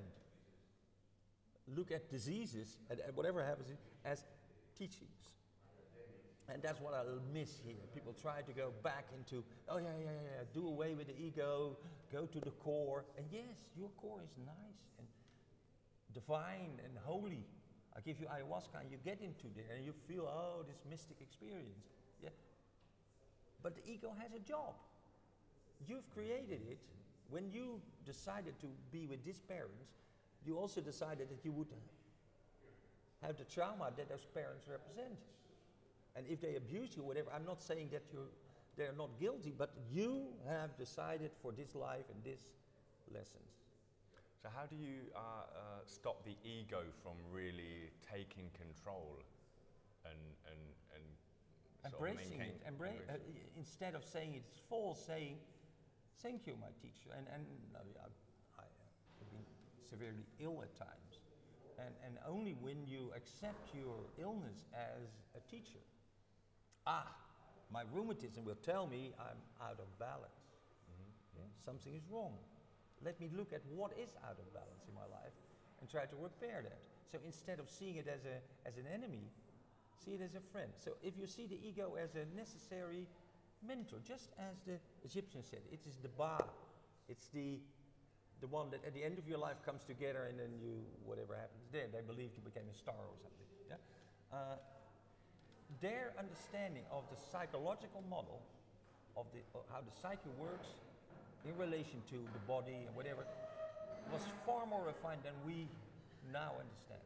Look at diseases and, and whatever happens as teachings. And that's what I miss here. People try to go back into, oh yeah, yeah, yeah, do away with the ego, go to the core. And yes, your core is nice and divine and holy. I give you ayahuasca and you get into there and you feel, oh, this mystic experience. Yeah. But the ego has a job. You've created it. When you decided to be with these parents, you also decided that you would have the trauma that those parents represent. And if they abuse you, whatever, I'm not saying that you're, they're not guilty, but you have decided for this life and this lessons. So how do you uh, uh, stop the ego from really taking control and, and, and sort of Embracing maintain- it. Embra- uh, embrace it? instead of saying it's false, saying, thank you, my teacher. And, and uh, I, I, I've been severely ill at times. And, and only when you accept your illness as a teacher, ah, my rheumatism will tell me I'm out of balance. Mm-hmm. Yeah, something is wrong. Let me look at what is out of balance in my life and try to repair that. So instead of seeing it as, a, as an enemy, see it as a friend. So if you see the ego as a necessary mentor, just as the Egyptians said, it is the Ba. It's the, the one that at the end of your life comes together and then you, whatever happens there, they believed you became a star or something. Yeah? Uh, their understanding of the psychological model of the, of how the psyche works in relation to the body and whatever was far more refined than we now understand.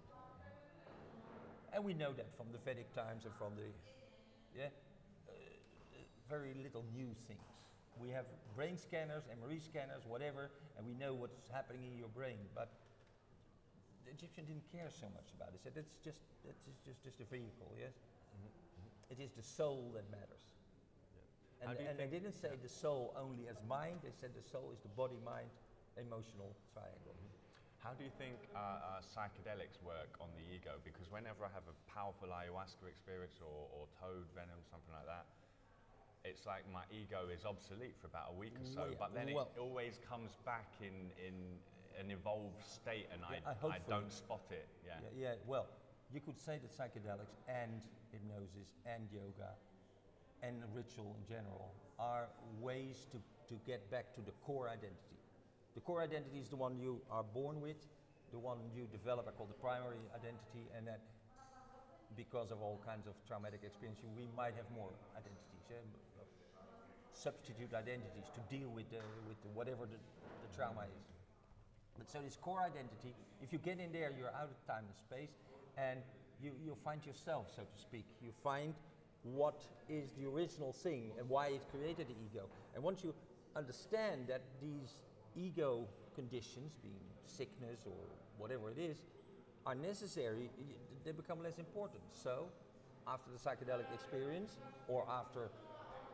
And we know that from the Vedic times and from the, yeah, uh, very little new things. We have brain scanners, M R I scanners, whatever, and we know what's happening in your brain. But the Egyptian didn't care so much about it. Said it's just, it's just, just a vehicle, yes? Mm-hmm. Mm-hmm. It is the soul that matters. Yeah. And, and they didn't say yeah. the soul only as mind, they said the soul is the body, mind, emotional triangle. Mm-hmm. How do you think uh, uh, psychedelics work on the ego? Because whenever I have a powerful ayahuasca experience or, or toad venom, something like that, it's like my ego is obsolete for about a week or so, well, but then well, it always comes back in, in an evolved state and yeah, I, I, I don't spot it. Yeah. yeah. Yeah, well, you could say that psychedelics and hypnosis and yoga and ritual in general are ways to, to get back to the core identity. The core identity is the one you are born with, the one you develop, I call the primary identity, and that because of all kinds of traumatic experiences, we might have more identities, yeah? Substitute identities to deal with, the, with the whatever the, the trauma is. But so this core identity, if you get in there, you're out of time and space, and you, you find yourself, so to speak. You find what is the original thing and why it created the ego. And once you understand that these ego conditions, being sickness or whatever it is, are necessary, they become less important. So, after the psychedelic experience, or after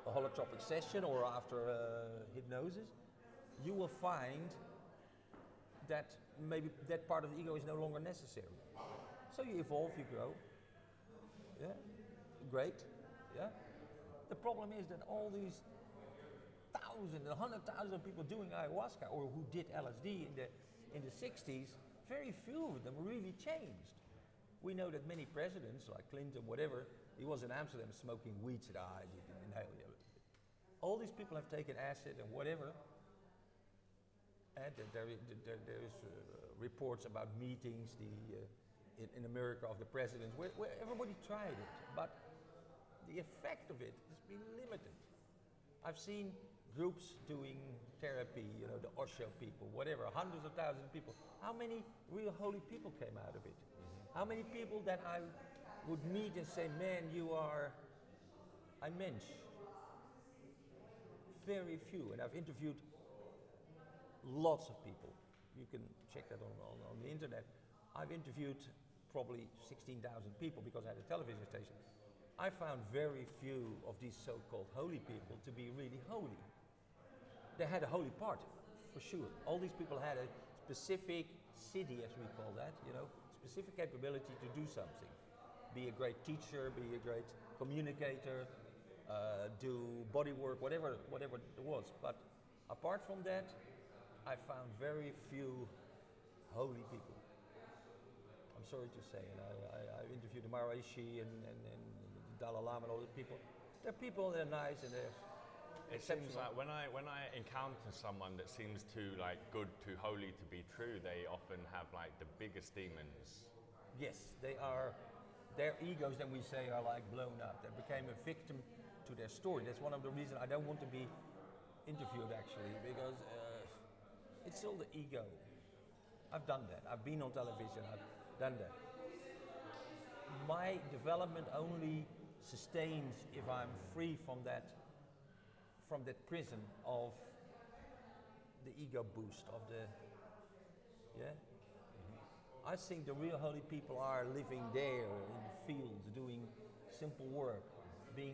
a holotropic session or after uh, hypnosis, you will find that maybe that part of the ego is no longer necessary. So you evolve, you grow. Yeah, great. Yeah. The problem is that all these thousand, a hundred thousand people doing ayahuasca or who did L S D in the in the sixties, very few of them really changed. We know that many presidents, like Clinton, whatever, he was in Amsterdam smoking weed, said, ah, I didn't inhale it. All these people have taken acid and whatever. And there, there, there is uh, reports about meetings the, uh, in, in America of the presidents where, where everybody tried it, but the effect of it has been limited. I've seen groups doing therapy, you know, the Osho people, whatever, hundreds of thousands of people. How many real holy people came out of it? Mm-hmm. How many people that I would meet and say, man, you are ein Mensch? Very few, and I've interviewed lots of people. You can check that on, on, on the internet. I've interviewed probably sixteen thousand people because I had a television station. I found very few of these so-called holy people to be really holy. They had a holy part, for sure. All these people had a specific city, as we call that, you know, specific capability to do something. Be a great teacher, be a great communicator, uh, do body work, whatever, whatever it was. But apart from that, I found very few holy people. I'm sorry to say, and I, I, I interviewed the Maharishi and, and, and the Dalai Lama and all these people. They're people, they're nice, and they're It seems like when I when I encounter someone that seems too like good, too holy to be true, they often have like the biggest demons. Yes, they are. Their egos, then we say, are like blown up. They became a victim to their story. That's one of the reasons I don't want to be interviewed actually, because uh, it's still the ego. I've done that. I've been on television. I've done that. My development only sustains if I'm free from that. From that prison of the ego boost of the, yeah? Mm-hmm. I think the real holy people are living there in the fields, doing simple work, being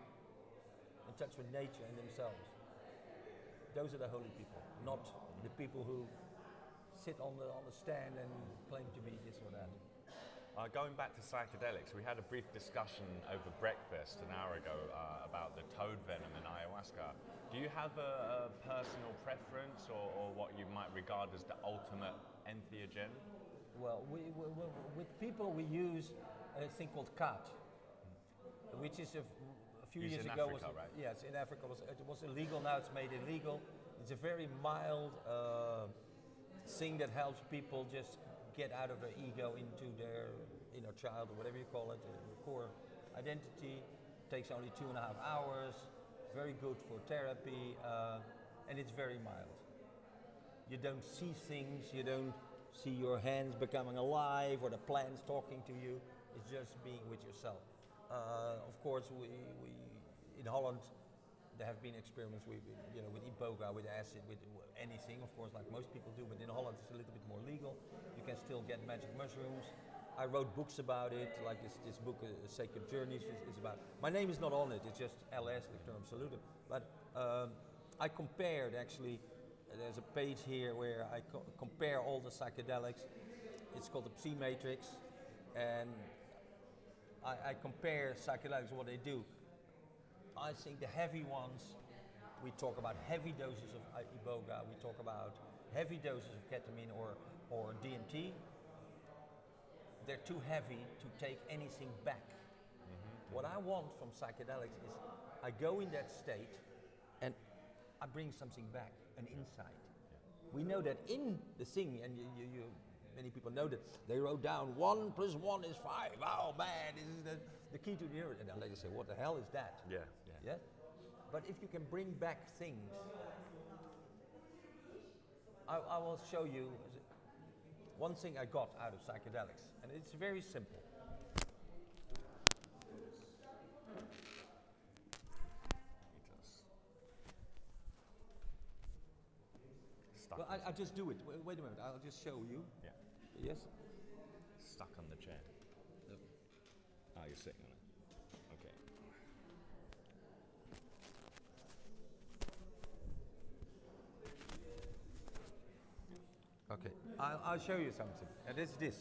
in touch with nature and themselves. Those are the holy people, not the people who sit on the, on the stand and claim to be this or that. Uh, going back to psychedelics, we had a brief discussion over breakfast an hour ago uh, about the toad venom and ayahuasca. Do you have a, a personal preference or, or what you might regard as the ultimate entheogen? Well, we, we, we, with people we use a thing called khat, which is a, a few Used years in ago Africa, was, right? Yes, in Africa was, it was illegal. Now it's made illegal. It's a very mild uh, thing that helps people just get out of their ego into their inner child, or whatever you call it, uh, core identity. Takes only two and a half hours. Very good for therapy, uh, and it's very mild. You don't see things. You don't see your hands becoming alive or the plants talking to you. It's just being with yourself. Uh, of course, we, we in Holland there have been experiments with, you know, with iboga, with acid, with anything, of course, like most people do, but in Holland it's a little bit more legal. You can still get magic mushrooms. I wrote books about it, like this, this book, uh, Sacred Journeys, is, is about, my name is not on it, it's just L S, Lecturum Salutem. But um, I compared, actually, uh, there's a page here where I co compare all the psychedelics. It's called the Psi Matrix, and I, I compare psychedelics, what they do. I think the heavy ones, we talk about heavy doses of iboga, we talk about heavy doses of ketamine or, or D M T. They're too heavy to take anything back. Mm-hmm. What I want from psychedelics is I go in that state and I bring something back, an insight. Yeah. We know that in the thing, and you, you, you, many people know that, they wrote down one plus one is five. Oh man, this is the, the key to the universe. And then later say, what the hell is that? Yeah. Yeah? But if you can bring back things, I, I will show you one thing I got out of psychedelics, and it's very simple. Stuck Well, I, I'll just do it. Wait, wait a minute, I'll just show you. Yeah. Yes? Stuck on the chair. No. Ah, you're sitting on it. Okay. Okay, I'll, I'll show you something. And it's this.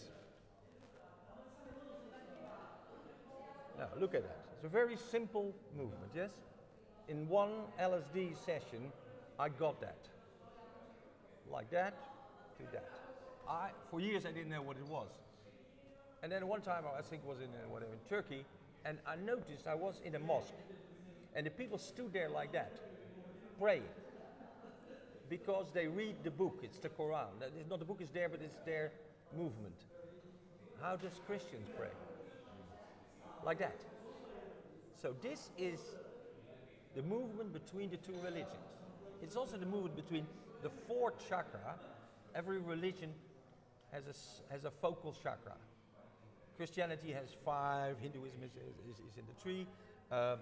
Now, look at that. It's a very simple movement, yes? In one L S D session, I got that. Like that to that. I, for years, I didn't know what it was. And then one time, I think it was in, uh, whatever, in Turkey, and I noticed I was in a mosque, and the people stood there like that, praying, because they read the book. It's the Quran. That is not the book is there, but it's their movement. How does Christians pray? Like that. So this is the movement between the two religions. It's also the movement between the fourth chakra. Every religion has a, has a focal chakra. Christianity has five, Hinduism is, is, is in the three, uh,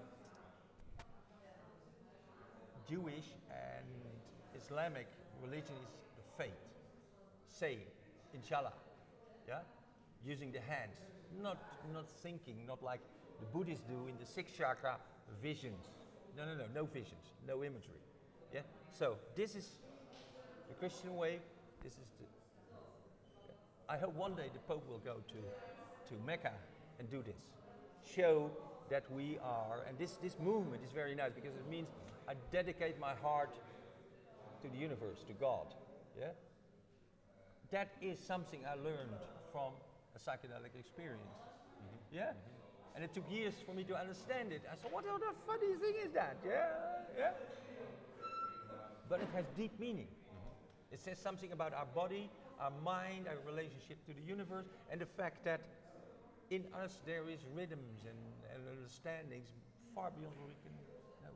Jewish and Islamic religion is the faith. Say, inshallah, yeah? Using the hands, not, not thinking, not like the Buddhists do in the sixth chakra, visions. No, no, no, no visions, no imagery. Yeah? So this is the Christian way, this is the, yeah. I hope one day the Pope will go to to Mecca and do this. Show that we are, and this, this movement is very nice because it means I dedicate my heart to the universe, to God. Yeah? That is something I learned from a psychedelic experience. Mm-hmm. Yeah? Mm-hmm. And it took years for me to understand it. I said, what other funny thing is that? Yeah? Yeah? But it has deep meaning. Mm-hmm. It says something about our body, our mind, our relationship to the universe, and the fact that in us there is rhythms and, and understandings far beyond what we can know.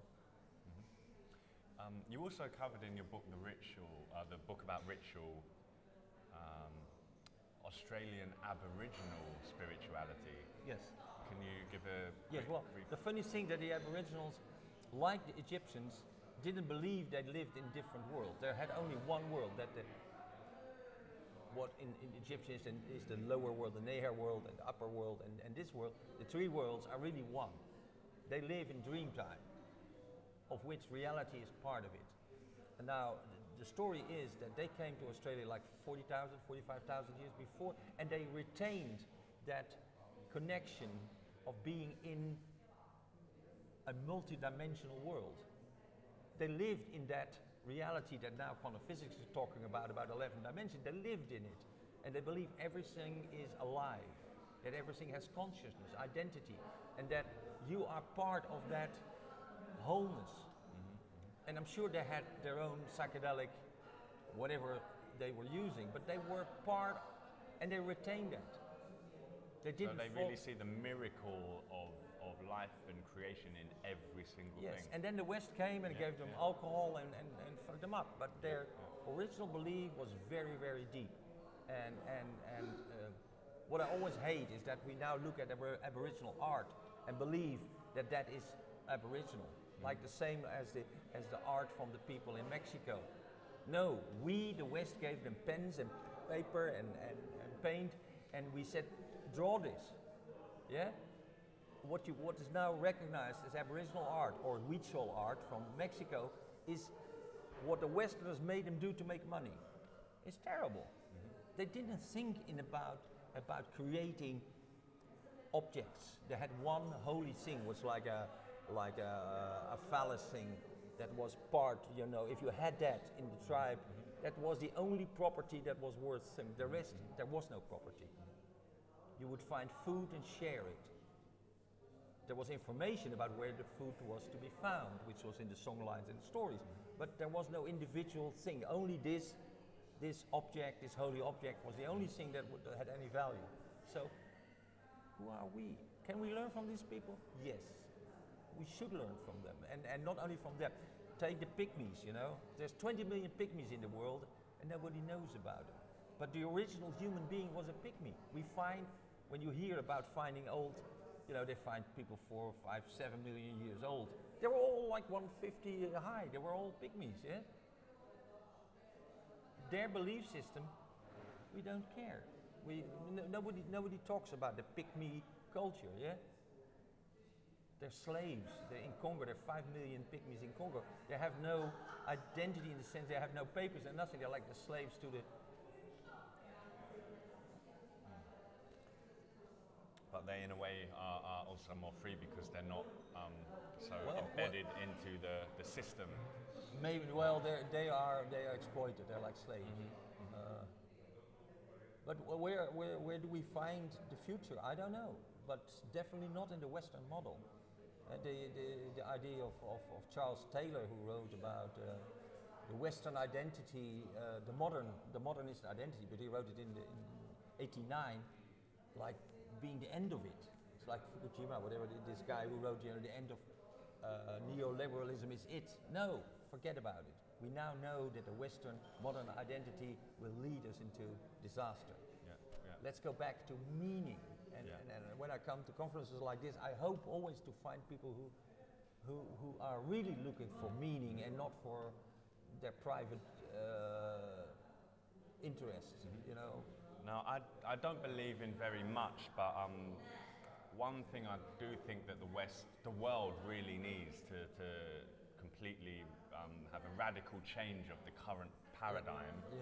Mm-hmm. um, you also covered in your book, The Ritual, uh, the book about ritual, um, Australian Aboriginal spirituality. Yes. Can you give a Yes, well, brief the funny thing that the Aboriginals, like the Egyptians, didn't believe they lived in different worlds. They had only one world, that the what in, in Egyptian is, is the lower world, the Nehar world, and the upper world, and, and this world, the three worlds are really one. They live in dream time, of which reality is part of it. And now, the, the story is that they came to Australia like forty thousand, forty-five thousand years before, and they retained that connection of being in a multi-dimensional world. They lived in that reality that now quantum physics is talking about, about eleven dimensions. They lived in it, and they believe everything is alive, that everything has consciousness, identity, and that you are part of that wholeness. Mm-hmm. And I'm sure they had their own psychedelic, whatever they were using, but they were part, and they retained that. They didn't. So they really see the miracle of of life and creation in every single yes. thing. And then the West came and yeah, gave them yeah. alcohol and, and, and fucked them up. But their yeah. original belief was very, very deep. And, and, and uh, what I always hate is that we now look at abor Aboriginal art and believe that that is Aboriginal. Mm. Like the same as the, as the art from the people in Mexico. No, we, the West, gave them pens and paper and, and, and paint, and we said, draw this. Yeah? What, you, what is now recognized as Aboriginal art or Huichol art from Mexico is what the Westerners made them do to make money. It's terrible. Mm-hmm. They didn't think in about, about creating objects. They had one holy thing, was like a, like a, a phallus thing that was part, you know, if you had that in the tribe, mm-hmm. that was the only property that was worth something. The rest, there was no property. You would find food and share it. There was information about where the food was to be found, which was in the songlines and the stories. But there was no individual thing. Only this, this object, this holy object, was the only thing that, would, that had any value. So, who are we? Can we learn from these people? Yes. We should learn from them. And, and not only from them. Take the pygmies, you know. There's twenty million pygmies in the world, and nobody knows about them. But the original human being was a pygmy. We find, when you hear about finding old, you know, they find people four, five, seven million years old. They were all like one fifty high. They were all pygmies, yeah? Their belief system, we don't care. We, no, nobody, nobody talks about the pygmy culture, yeah? They're slaves. They're in Congo. There are five million pygmies in Congo. They have no identity in the sense they have no papers and nothing. They're like the slaves to the, are, are also more free because they're not um, so Well, embedded into the, the system. Maybe, well, they they are they are exploited. They're like slaves. Mm-hmm. Uh, but wh- where where where do we find the future? I don't know. But definitely not in the Western model. Uh, the, the the idea of, of, of Charles Taylor, who wrote about uh, the Western identity, uh, the modern the modernist identity, but he wrote it in the in eighty-nine, like being the end of it. It's like Fukushima, whatever. This guy who wrote, you know, the end of uh, neoliberalism is it. No. Forget about it. We now know that the Western modern identity will lead us into disaster. Yeah, yeah. Let's go back to meaning. And, Yeah. and, and when I come to conferences like this, I hope always to find people who, who, who are really looking for meaning and not for their private uh, interests. Mm-hmm. You know. No, I, I don't believe in very much, but um, one thing I do think that the West, the world really needs to, to completely um, have a radical change of the current paradigm Yeah.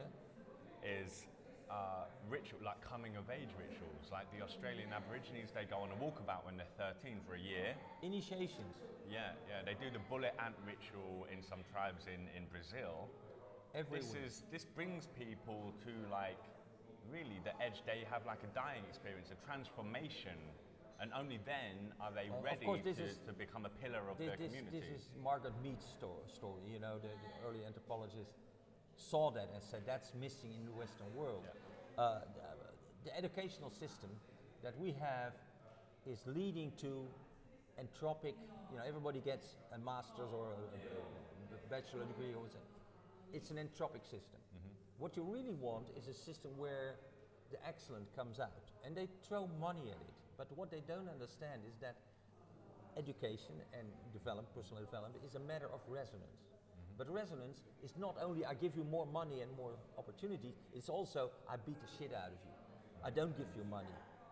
is uh, ritual, like coming of age rituals. Like the Australian Aborigines, they go on a walkabout when they're thirteen for a year. Initiations. Yeah, yeah, they do the bullet ant ritual in some tribes in, in Brazil. Every This week. is this brings people to like really the edge. They have like a dying experience, a transformation, and only then are they Uh, of ready course, this to, is- to become a pillar of This, their this, community. this is Margaret Mead's sto- story. You know, the, the early anthropologists saw that and said that's missing in the Western world. Yeah. Uh, the, the educational system that we have is leading to entropic. You know, everybody gets a master's or a, a, a bachelor degree, or whatever. It's an entropic system. Mm-hmm. What you really want is a system where the excellent comes out, and they throw money at it. But what they don't understand is that education and development, personal development, is a matter of resonance. Mm-hmm. But resonance is not only I give you more money and more opportunity, it's also I beat the shit out of you. I don't give you money.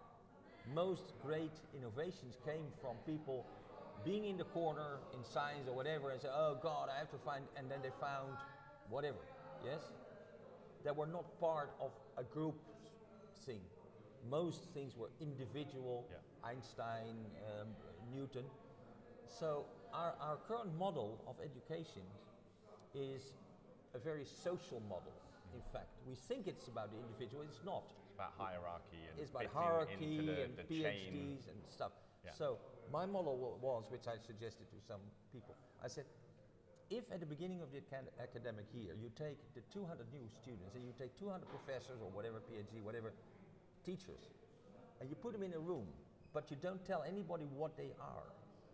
Most great innovations came from people being in the corner in science or whatever and say, oh God, I have to find, and then they found whatever, yes? That were not part of a group thing. Most things were individual, Yeah. Einstein, um, Newton. So our, our current model of education is a very social model, in fact. We think it's about the individual, it's not. It's about hierarchy and It's about fitting hierarchy into the, and the PhDs chain. and stuff. Yeah. So my model wa- was, which I suggested to some people, I said, if at the beginning of the acad- academic year you take the two hundred new students and you take two hundred professors or whatever, PhD, whatever, teachers, and you put them in a room, but you don't tell anybody what they are.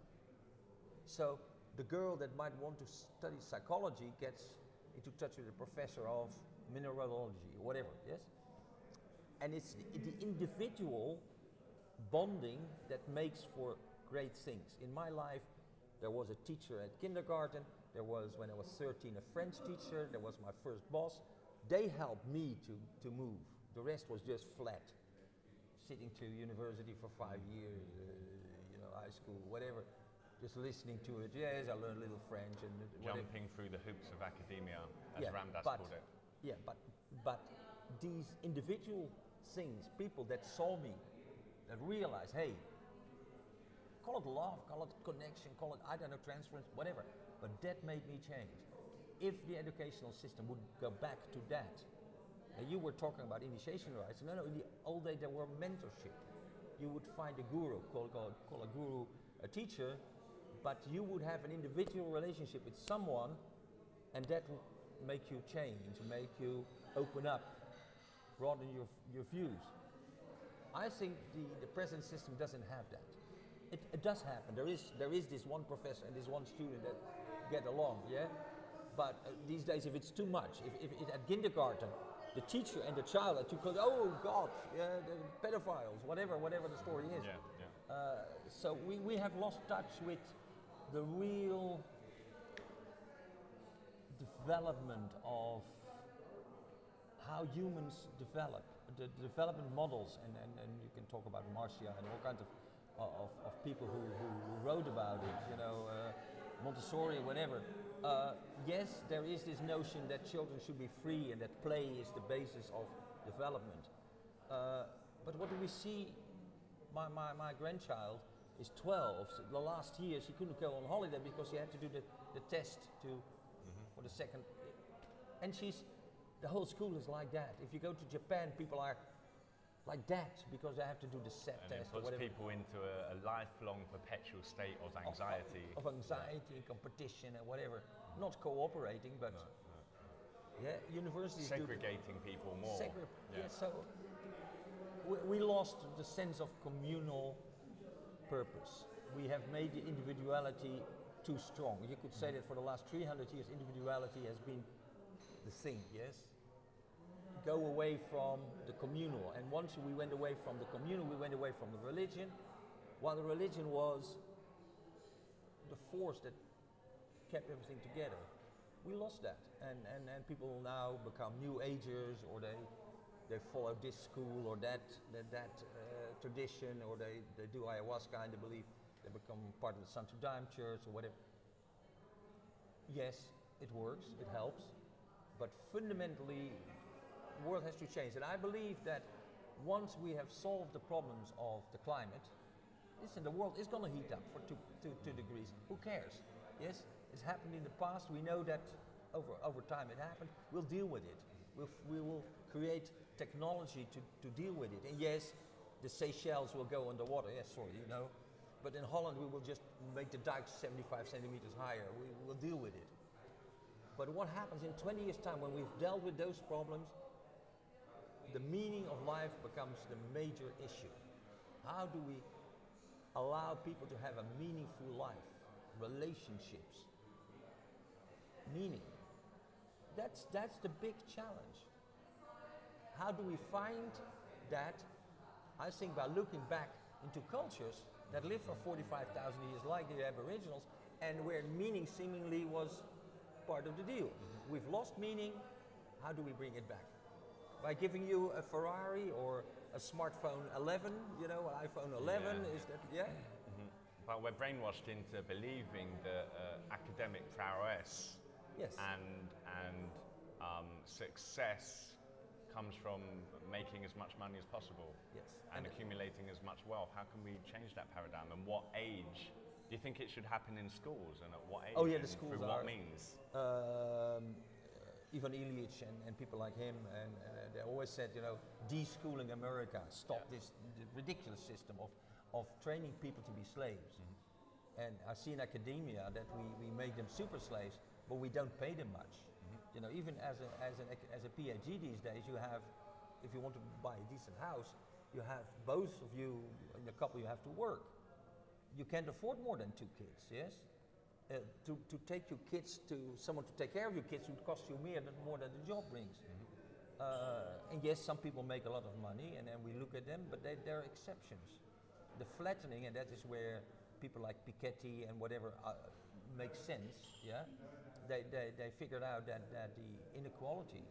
So the girl that might want to study psychology gets into touch with a professor of mineralogy or whatever, yes? And it's the, the individual bonding that makes for great things. In my life, there was a teacher at kindergarten, there was, when I was thirteen, a French teacher, there was my first boss. They helped me to, to move. The rest was just flat. Sitting to university for five years, uh, you know, high school, whatever, just listening to it. Yes, I learned a little French and whatever. Jumping through the hoops of academia, as Yeah, Ramdas but- called it. Yeah, but but these individual things, people that saw me, that realized, hey, call it love, call it connection, call it, I don't know, transference, whatever, but that made me change. If the educational system would go back to that, and you were talking about initiation rites, no, no, in the old days there were mentorship. You would find a guru, call, call, call a guru a teacher, but you would have an individual relationship with someone, and that would make you change, make you open up, broaden your, your views. I think the, the present system doesn't have that. It, it does happen. There is, there is this one professor and this one student that get along, yeah? But uh, these days, if it's too much, if, if, if at kindergarten, the teacher and the child are too close, oh God, yeah, the pedophiles, whatever, whatever the story is. Yeah, yeah. Uh, so we, we have lost touch with the real development of how humans develop, the, the development models, and, and, and you can talk about Marcia and all kinds of, of, of people who, who, who wrote about it, you know, uh, Montessori, whatever. Uh, yes, there is this notion that children should be free and that play is the basis of development. Uh, but what do we see My, my, my grandchild is twelve. So the last year she couldn't go on holiday because she had to do the, the test to mm-hmm. for the second. And she's, the whole school is like that. If you go to Japan, people are like that because they have to do the set and test it puts or whatever. people into a, a lifelong perpetual state of anxiety. Of, of anxiety, yeah. competition and whatever. Mm-hmm. Not cooperating, but no, no, no. yeah, universities segregating do people more. Segre yeah. yeah, so we, we lost the sense of communal purpose. We have made the individuality too strong. You could say that for the last three hundred years, individuality has been the thing, yes? Go away from the communal. And once we went away from the communal, we went away from the religion, while the religion was the force that kept everything together. We lost that. And, and, and people now become new agers, or they they follow this school or that that, that uh, tradition, or they, they do ayahuasca and they believe they become part of the Santo Daime Church or whatever. Yes, it works, it helps, but fundamentally the world has to change. And I believe that once we have solved the problems of the climate, listen, the world is going to heat up for two, two, two degrees. Who cares? Yes, it's happened in the past. We know that over, over time it happened. We'll deal with it. We'll, we will create technology to, to deal with it. And yes, the Seychelles will go underwater. Yes, sorry, you know. But in Holland, we will just make the dikes seventy-five centimeters higher. We will deal with it. But what happens in twenty years' time when we've dealt with those problems? The meaning of life becomes the major issue. How do we allow people to have a meaningful life? Relationships. Meaning. That's, that's the big challenge. How do we find that? I think by looking back into cultures that lived for forty-five thousand years like the Aboriginals, and where meaning seemingly was part of the deal. Mm-hmm. We've lost meaning. How do we bring it back? By giving you a Ferrari or a smartphone eleven, you know, an iPhone eleven, yeah. Is that, yeah? Mm-hmm. But we're brainwashed into believing that uh, academic prowess yes. and, and um, success comes from making as much money as possible yes. and, and accumulating as much wealth. How can we change that paradigm? And what age do you think it should happen in schools, and at what age? Oh yeah, the and schools through are, what means? Um, uh, Ivan Illich and, and people like him, and uh, they always said, you know, de-schooling America, stop yeah. this ridiculous system of, of training people to be slaves. Mm-hmm. And I see in academia that we, we make them super slaves, but we don't pay them much. You know, even as a, as, an, as a PhD these days, you have, if you want to buy a decent house, you have both of you, in a couple, you have to work. You can't afford more than two kids, yes? Uh, to, to take your kids to, someone to take care of your kids would cost you more than, more than the job brings. Mm-hmm. uh, and yes, some people make a lot of money, and then we look at them, but they, they're exceptions. The flattening, and that is where people like Piketty and whatever uh, make sense, yeah? They, they, they figured out that, that the inequality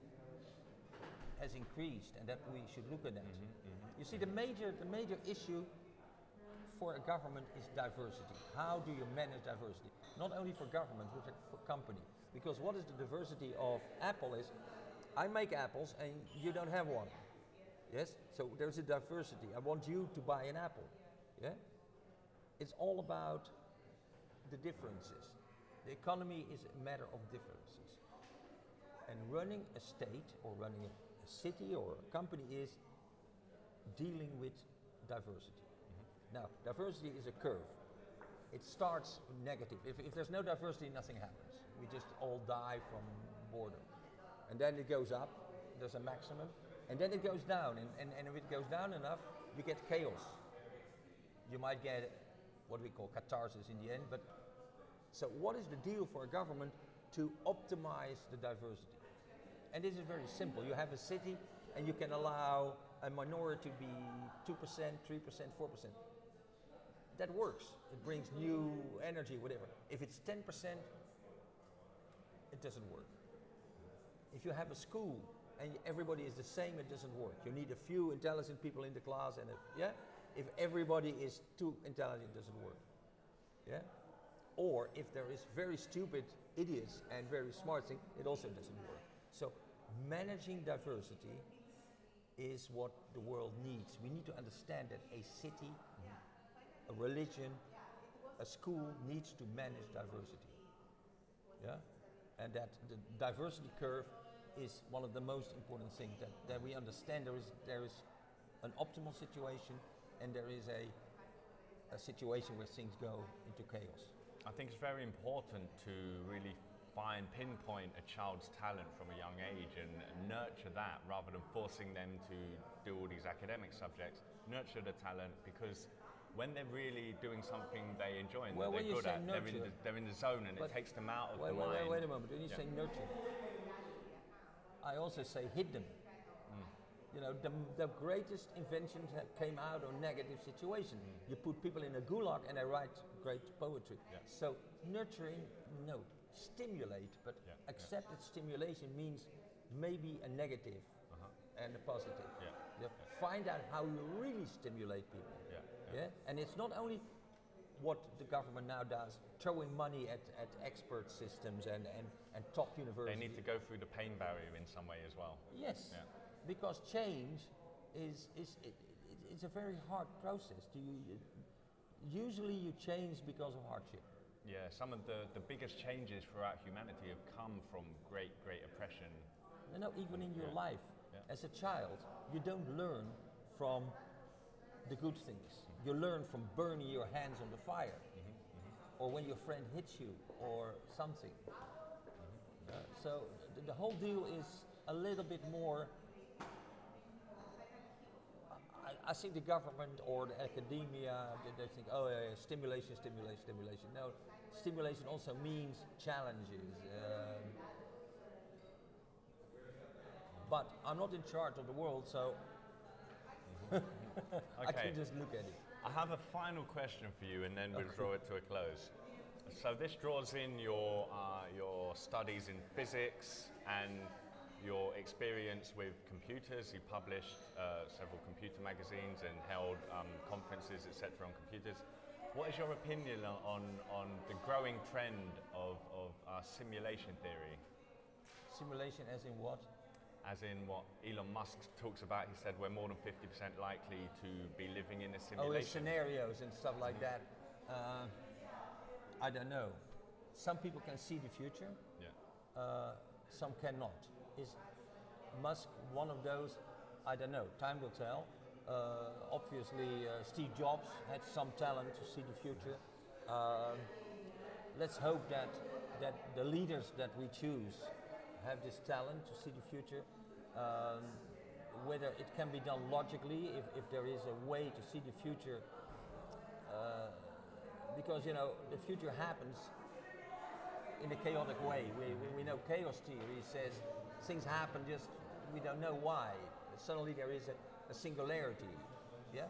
has increased and that we should look at that. Mm-hmm, mm-hmm. You see, the major, the major issue for a government is diversity. How do you manage diversity? Not only for governments, but for companies. Because what is the diversity of Apple is, I make apples and you don't have one. Yes? So there's a diversity. I want you to buy an apple. Yeah? It's all about the differences. The economy is a matter of differences. And running a state or running a, a city or a company is dealing with diversity. Mm-hmm. Now, diversity is a curve. It starts negative. If, if there's no diversity, nothing happens. We just all die from boredom. And then it goes up, there's a maximum, and then it goes down. And, and, and if it goes down enough, you get chaos. You might get what we call catharsis in the end, but so what is the deal for a government to optimize the diversity? And this is very simple. You have a city and you can allow a minority to be two percent, three percent, four percent. That works. It brings new energy, whatever. If it's ten percent, it doesn't work. If you have a school and everybody is the same, it doesn't work. You need a few intelligent people in the class, and a, yeah? If everybody is too intelligent, it doesn't work. Yeah? Or if there is very stupid idiots and very smart things, it also doesn't work. So managing diversity is what the world needs. We need to understand that a city a religion, a school needs to manage diversity. Yeah, and that the diversity curve is one of the most important things that, that we understand. There is there is an optimal situation, and there is a a situation where things go into chaos. I think it's very important to really find, pinpoint a child's talent from a young age and nurture that rather than forcing them to do all these academic subjects. Nurture the talent, because when they're really doing something they enjoy and well, that they're good at, nurture, they're in, the, they're in the zone and but it takes them out of wait, the wait, mind. Wait, wait a moment, when you yeah. say nurture, I also say hid them. Mm. You know, the, the greatest inventions that came out of negative situations. Mm. You put people in a gulag and they write great poetry. Yeah. So nurturing, no. Stimulate, but yeah. accepted yeah. stimulation means maybe a negative uh-huh. and a positive. Yeah. Yeah. Yeah. Find out how you really stimulate people. Yeah. Yeah. yeah. And it's not only what the government now does, throwing money at, at expert systems and, and, and top universities. They need to go through the pain barrier in some way as well. Yes, yeah. because change is, is it, it, it's a very hard process. Do you, usually you change because of hardship. Yeah, some of the, the biggest changes throughout humanity have come from great, great oppression. No, no, even in your yeah. life. Yeah. As a child, you don't learn from the good things. Mm-hmm. You learn from burning your hands on the fire, mm-hmm. Mm-hmm. or when your friend hits you, or something. Mm-hmm. Uh, so th- the whole deal is a little bit more. I, I think the government or the academia, they, they think, oh, yeah, yeah, stimulation, stimulation, stimulation. No, stimulation also means challenges. Um, but I'm not in charge of the world, so okay. I can just look at it. I have a final question for you, and then we'll okay. draw it to a close. So this draws in your uh, your studies in physics and your experience with computers. You published uh, several computer magazines and held um, conferences, et cetera, on computers. What is your opinion on on the growing trend of of uh, simulation theory? Simulation, as in what? As in what Elon Musk talks about. He said we're more than fifty percent likely to be living in a simulation. Oh, the scenarios and stuff like that. Uh, I don't know. Some people can see the future. Yeah. Uh, some cannot. Is Musk one of those? I don't know. Time will tell. Uh, obviously, uh, Steve Jobs had some talent to see the future. Uh, let's hope that that the leaders that we choose have this talent to see the future. Um, whether it can be done logically, if, if there is a way to see the future, uh, because you know the future happens in a chaotic way. We, we, we know chaos theory says things happen just we don't know why. Suddenly there is a, a singularity. Yeah.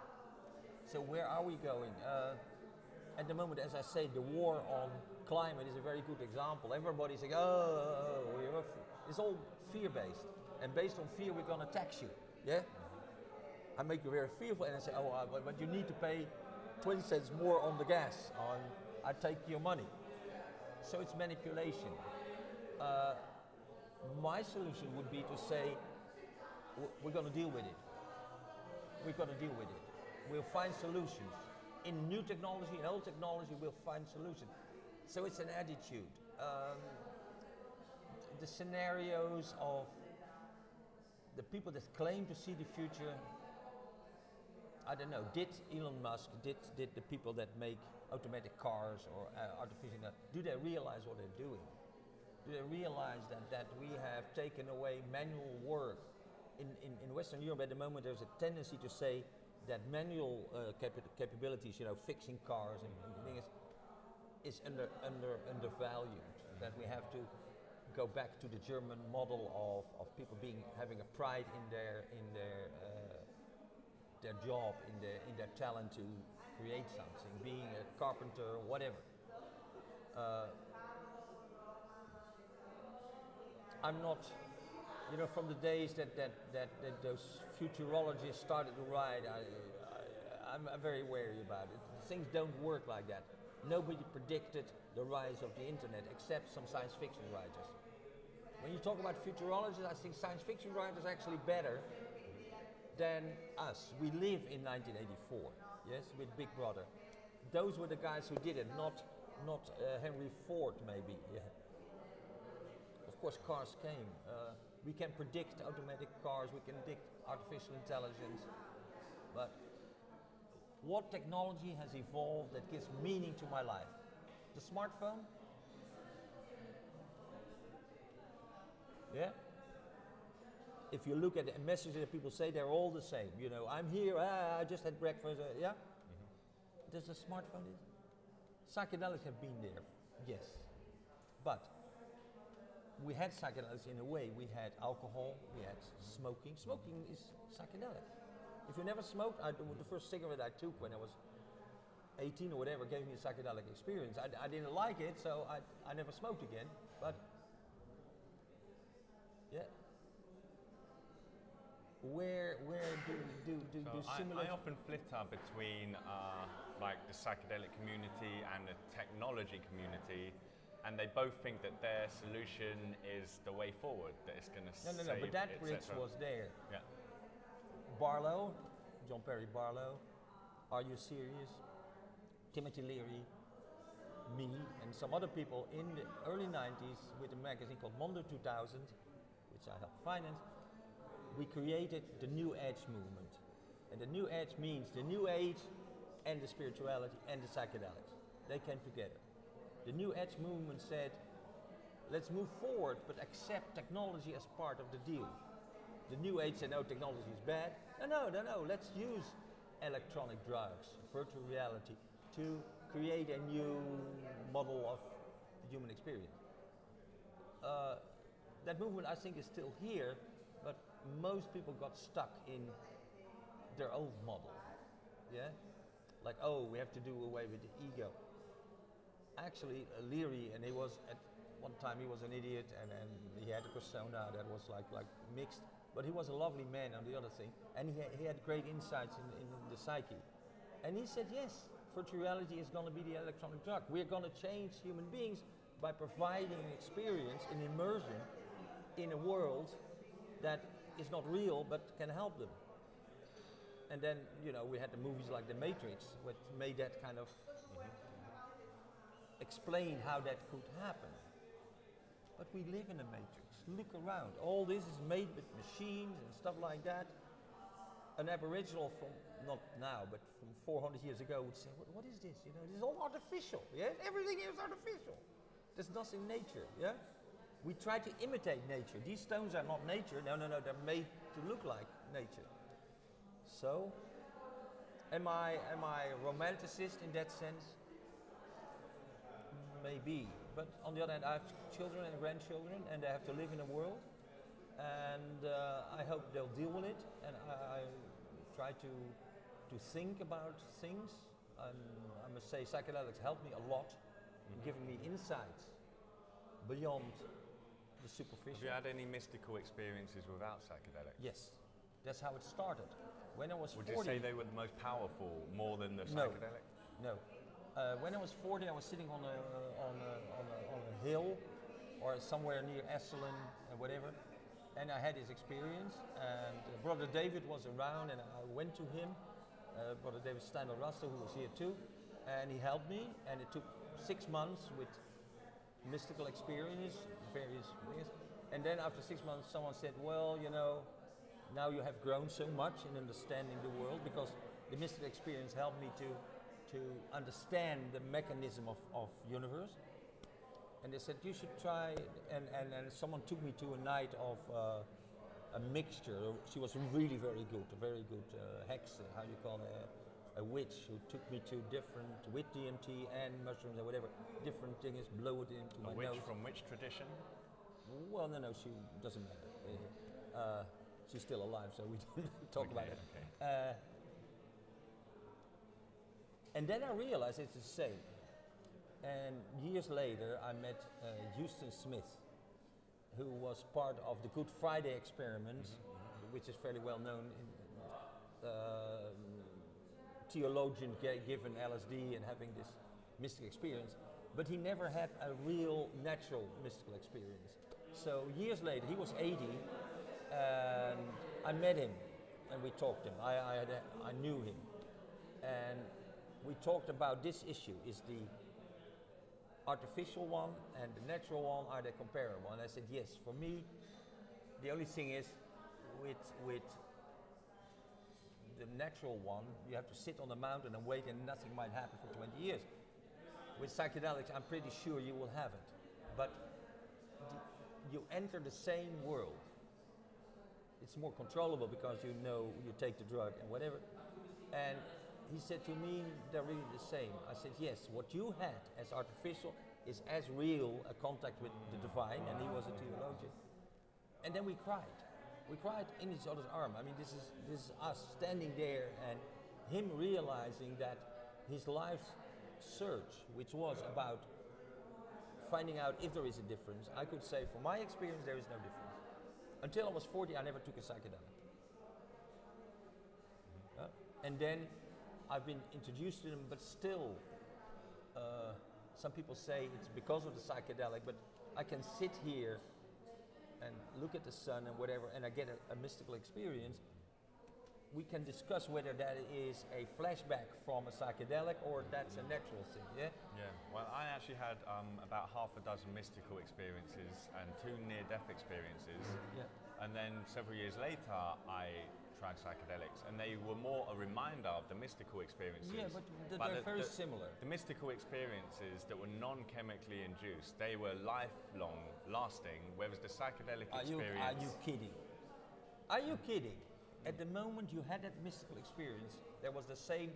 So where are we going? Uh, at the moment, as I say, the war on climate is a very good example. Everybody's like, oh, we're it's all fear-based, and based on fear, we're going to tax you. Yeah. I make you very fearful, and I say, oh, uh, but, but you need to pay twenty cents more on the gas. On I take your money. So it's manipulation. Uh, my solution would be to say, we're going to deal with it. We're going to deal with it. We'll find solutions. In new technology, in old technology, we'll find solutions. So it's an attitude. Um, the scenarios of the people that claim to see the future, I don't know, did Elon Musk, did, did the people that make automatic cars or uh, artificial, do they realize what they're doing? Do they realize that, that we have taken away manual work? In, in, in Western Europe at the moment there's a tendency to say that manual uh, cap- capabilities, you know, fixing cars and, and things, is under, under, undervalued. That we have to go back to the German model of, of people being having a pride in their in their uh, their job, in their in their talent to create something, being a carpenter, whatever. Uh, I'm not, you know, from the days that that, that, that those futurologists started to write, I, I, I'm, I'm very wary about it. Things don't work like that. Nobody predicted the rise of the internet except some science fiction writers. When you talk about futurologists, I think science fiction writers are actually better than us. We live in nineteen eighty-four, yes, with Big Brother. Those were the guys who did it, not not uh, Henry Ford maybe. Yeah. Of course, cars came. Uh, we can predict automatic cars, we can predict artificial intelligence, but what technology has evolved that gives meaning to my life? The smartphone? Yeah? If you look at the messages that people say, they're all the same. You know, I'm here, ah, I just had breakfast, uh, yeah? Mm-hmm. Does the smartphone do? Psychedelics have been there, yes. But we had psychedelics in a way. We had alcohol, we had smoking. Smoking is psychedelic. If you never smoked, I, the first cigarette I took when I was eighteen or whatever gave me a psychedelic experience. I, I didn't like it, so I, I never smoked again. But yeah, where where do do do, so do I, simulation? I often flitter between uh, like the psychedelic community and the technology community, and they both think that their solution is the way forward, that it's going to no, no, save, no. But that et bridge cetera. was there. Yeah. Barlow, John Perry Barlow, Are You Serious? Timothy Leary, me, and some other people in the early nineties with a magazine called Mondo two thousand, which I helped finance. We created the New Age movement. And the New Age means the New Age and the spirituality and the psychedelics. They came together. The New Age movement said, let's move forward, but accept technology as part of the deal. The New Age said, no, technology is bad. No, no, no, no, let's use electronic drugs, virtual reality, to create a new model of the human experience. Uh, that movement, I think, is still here, but most people got stuck in their old model. Yeah? Like, oh, we have to do away with the ego. Actually, uh, Leary, and he was, at one time he was an idiot, and, and he had a persona that was like, like mixed, but he was a lovely man on the other thing, and he, ha he had great insights in, in the psyche. And he said, yes, virtual reality is going to be the electronic drug. We're going to change human beings by providing an experience, an immersion in a world that is not real but can help them. And then, you know, we had the movies like The Matrix, which made that kind of mm-hmm. explain how that could happen. But we live in a matrix. Look around. All this is made with machines and stuff like that. An Aboriginal from, not now, but from four hundred years ago would say, what, what is this? You know, this is all artificial. Yeah? Everything is artificial. There's nothing nature. Yeah? We try to imitate nature. These stones are not nature. No, no, no. They're made to look like nature. So, am I, am I a romanticist in that sense? Maybe. But on the other hand, I have children and grandchildren, and they have to live in a world. And uh, I hope they'll deal with it. And I, I try to, to think about things. And I must say, psychedelics helped me a lot in giving me insights beyond the superficial. Have you had any mystical experiences without psychedelics? Yes, that's how it started. When I was Would forty, you say they were the most powerful, more than the No. psychedelic? No. Uh, when I was forty, I was sitting on a, on a, on a, on a hill or somewhere near Esalen and whatever, and I had this experience, and uh, Brother David was around, and I went to him, uh, Brother David Steindl Rasta, who was here too, and he helped me, and it took six months with mystical experience, various ways, and then after six months someone said, well, you know, now you have grown so much in understanding the world, because the mystical experience helped me to to understand the mechanism of, of universe. And they said, you should try, and, and, and someone took me to a night of uh, a mixture. She was really very good, a very good uh, hex, how you call it, a, a witch, who took me to different, with D M T and mushrooms and whatever, different things, blow it into A my witch nose. from which tradition? Well, no, no, she doesn't matter. Uh, she's still alive, so we don't talk Okay, about it. okay. Uh, And then I realized it's the same. And years later, I met uh, Houston Smith, who was part of the Good Friday experiment, mm-hmm. which is fairly well known. In, uh, theologian g given L S D and having this mystic experience, but he never had a real natural mystical experience. So years later, he was eighty, and I met him, and we talked to him. I, I, had a, I knew him. and we talked about this issue: is the artificial one and the natural one, are they comparable? And I said yes. For me, the only thing is with with the natural one, you have to sit on a mountain and wait, and nothing might happen for twenty years. With psychedelics, I'm pretty sure you will have it, but the, you enter the same world. It's more controllable because you know you take the drug and whatever. And he said to me, they're really the same. I said, yes, what you had as artificial is as real a contact with the divine, and he was a theologian. And then we cried. We cried in each other's arm. I mean, this is, this is us standing there and him realizing that his life's search, which was about finding out if there is a difference, I could say from my experience there is no difference. Until I was forty, I never took a psychedelic. Uh, and then I've been introduced to them, but still, uh, some people say it's because of the psychedelic, but I can sit here and look at the sun and whatever, and I get a, a mystical experience. We can discuss whether that is a flashback from a psychedelic or that's a natural thing, yeah? Yeah, well, I actually had um, about half a dozen mystical experiences and two near-death experiences. Yeah. And then several years later, I tried psychedelics, and they were more a reminder of the mystical experiences. Yeah, but, th but they're the, very the, similar. The mystical experiences that were non-chemically induced, they were lifelong, lasting, whereas the psychedelic Are you, experience... are you kidding? Are you kidding? At the moment you had that mystical experience, there was the same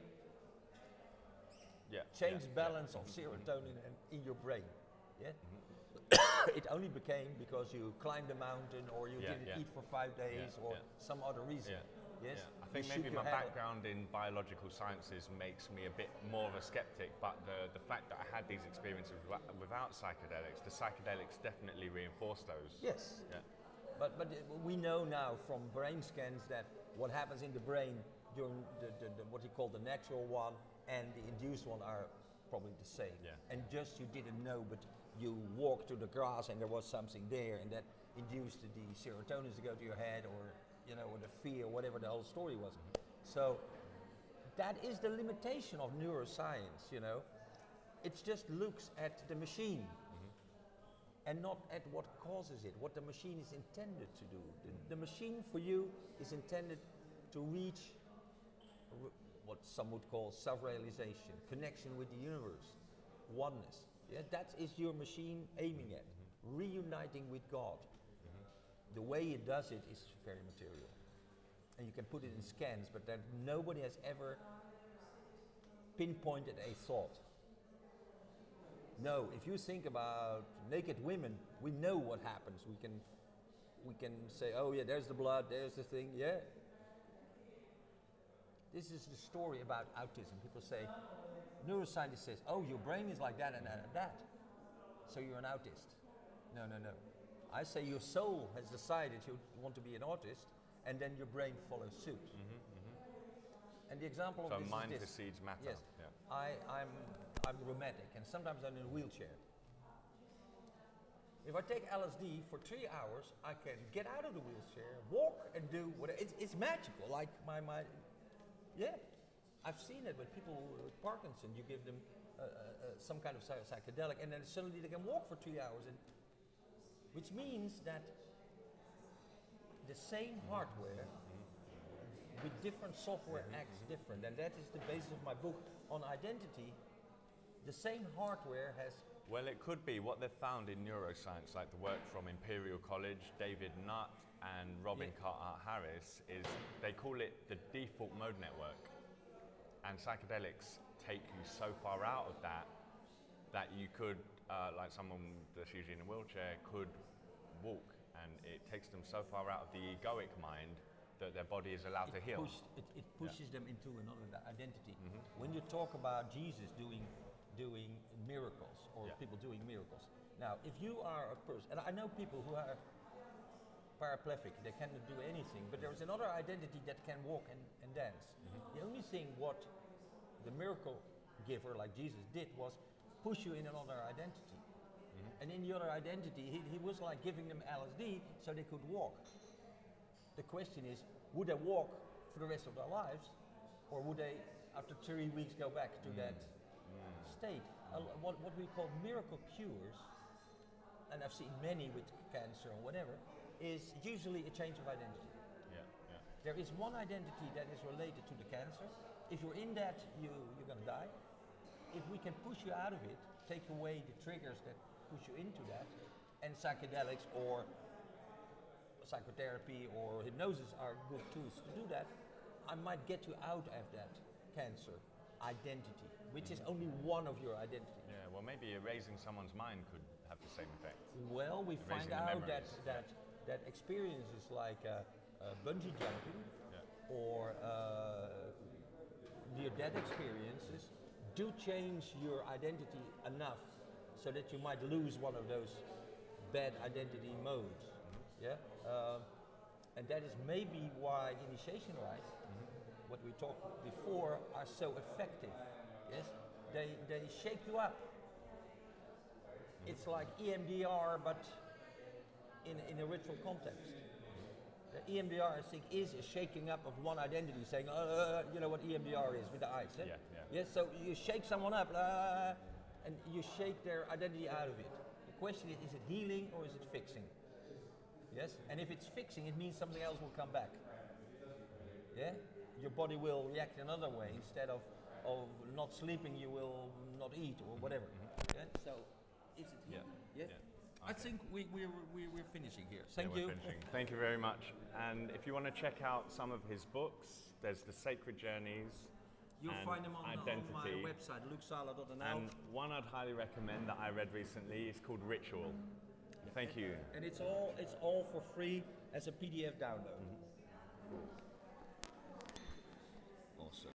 yeah, change yeah, balance yeah. of serotonin and in your brain. Yeah? Mm-hmm. It only became because you climbed a mountain or you Yeah, didn't yeah. eat for five days Yeah, or yeah. some other reason. Yeah. Yes? Yeah. I think You maybe shook my your head. background in biological sciences makes me a bit more of a skeptic, but the, the fact that I had these experiences wi- without psychedelics, the psychedelics definitely reinforced those. Yes. Yeah. But, but uh, we know now from brain scans that what happens in the brain during the, the, the, what you call the natural one and the induced one are probably the same. Yeah. And just you didn't know, but you walked through the grass and there was something there, and that induced the serotonin to go to your head, or you know, or the fear, whatever the whole story was. So that is the limitation of neuroscience. You know, it just looks at the machine. And not at what causes it, what the machine is intended to do. The, the machine for you is intended to reach r- what some would call self-realization, connection with the universe, oneness. Yeah, that is your machine aiming at, mm-hmm. reuniting with God. Mm-hmm. The way it does it is very material. And you can put it in scans, but that nobody has ever pinpointed a thought. No, if you think about naked women, we know what happens. We can, we can say, oh yeah, there's the blood, there's the thing, yeah. This is the story about autism. People say, neuroscientist says, oh, your brain is like that and that and that, so you're an autist. No, no, no. I say your soul has decided you want to be an autist, and then your brain follows suit. Mm-hmm, mm-hmm. And the example so of this mind is this. precedes matter. Yes, Yeah. I, I'm, I'm rheumatic, and sometimes I'm in a wheelchair. If I take L S D for three hours, I can get out of the wheelchair, walk, and do what it's, it's magical. Like my, my, yeah, I've seen it with people with Parkinson. You give them uh, uh, uh, some kind of psy- psychedelic, and then suddenly they can walk for three hours, and which means that the same hardware with different software acts different, and that is the basis of my book on identity. The same hardware has. Well, it could be. What they've found in neuroscience, like the work from Imperial College, David Nutt and Robin Yeah. Carhart-Harris, is they call it the default mode network. And psychedelics take you so far out of that that you could, uh, like someone that's usually in a wheelchair, could walk, and it takes them so far out of the egoic mind that their body is allowed It to heal. pushed- it, it pushes them into another di- identity. Mhm. When you talk about Jesus doing doing miracles, or Yeah. people doing miracles. Now, if you are a person, and I know people who are paraplegic, they cannot do anything, but there is another identity that can walk and, and dance. Mm-hmm. The only thing what the miracle giver, like Jesus, did was push you in another identity. Mm-hmm. And in the other identity, he, he was like giving them L S D so they could walk. The question is, would they walk for the rest of their lives, or would they after three weeks go back to that state. A l- what, what we call miracle cures, and I've seen many with cancer or whatever, is usually a change of identity. Yeah, yeah. There is one identity that is related to the cancer. If you're in that, you, you're going to die. If we can push you out of it, take away the triggers that push you into that, and psychedelics or psychotherapy or hypnosis are good tools to do that, I might get you out of that cancer identity, which is only one of your identity. Yeah, well, maybe erasing someone's mind could have the same effect. Well, we find Erasing the out that, memories. that, that experiences like uh, uh, bungee jumping Yeah. or uh, near-death experiences do change your identity enough so that you might lose one of those bad identity modes. Yeah, um, and that is maybe why initiation rites, what we talked before, are so effective. Yes, they they shake you up. It's like E M D R, but in in a ritual context. The E M D R, I think, is a shaking up of one identity, saying, uh, you know what E M D R is with the eyes. Eh? Yeah, yeah. Yes, so you shake someone up, uh, and you shake their identity out of it. The question is, is it healing or is it fixing? Yes, and if it's fixing, it means something else will come back. Yeah, your body will react another way. Instead of, of not sleeping, you will not eat or whatever. Yeah, so is it Yeah, healing? Yeah. yeah. I Okay. think we, we're, we, we're finishing here. Yeah, Thank we're you. finishing. Thank you very much. And if you want to check out some of his books, there's The Sacred Journeys. You'll and find them on, on Identity. my website, luxala dot n l. And one I'd highly recommend that I read recently is called Ritual. Thank you. And it's all it's all for free as a P D F download.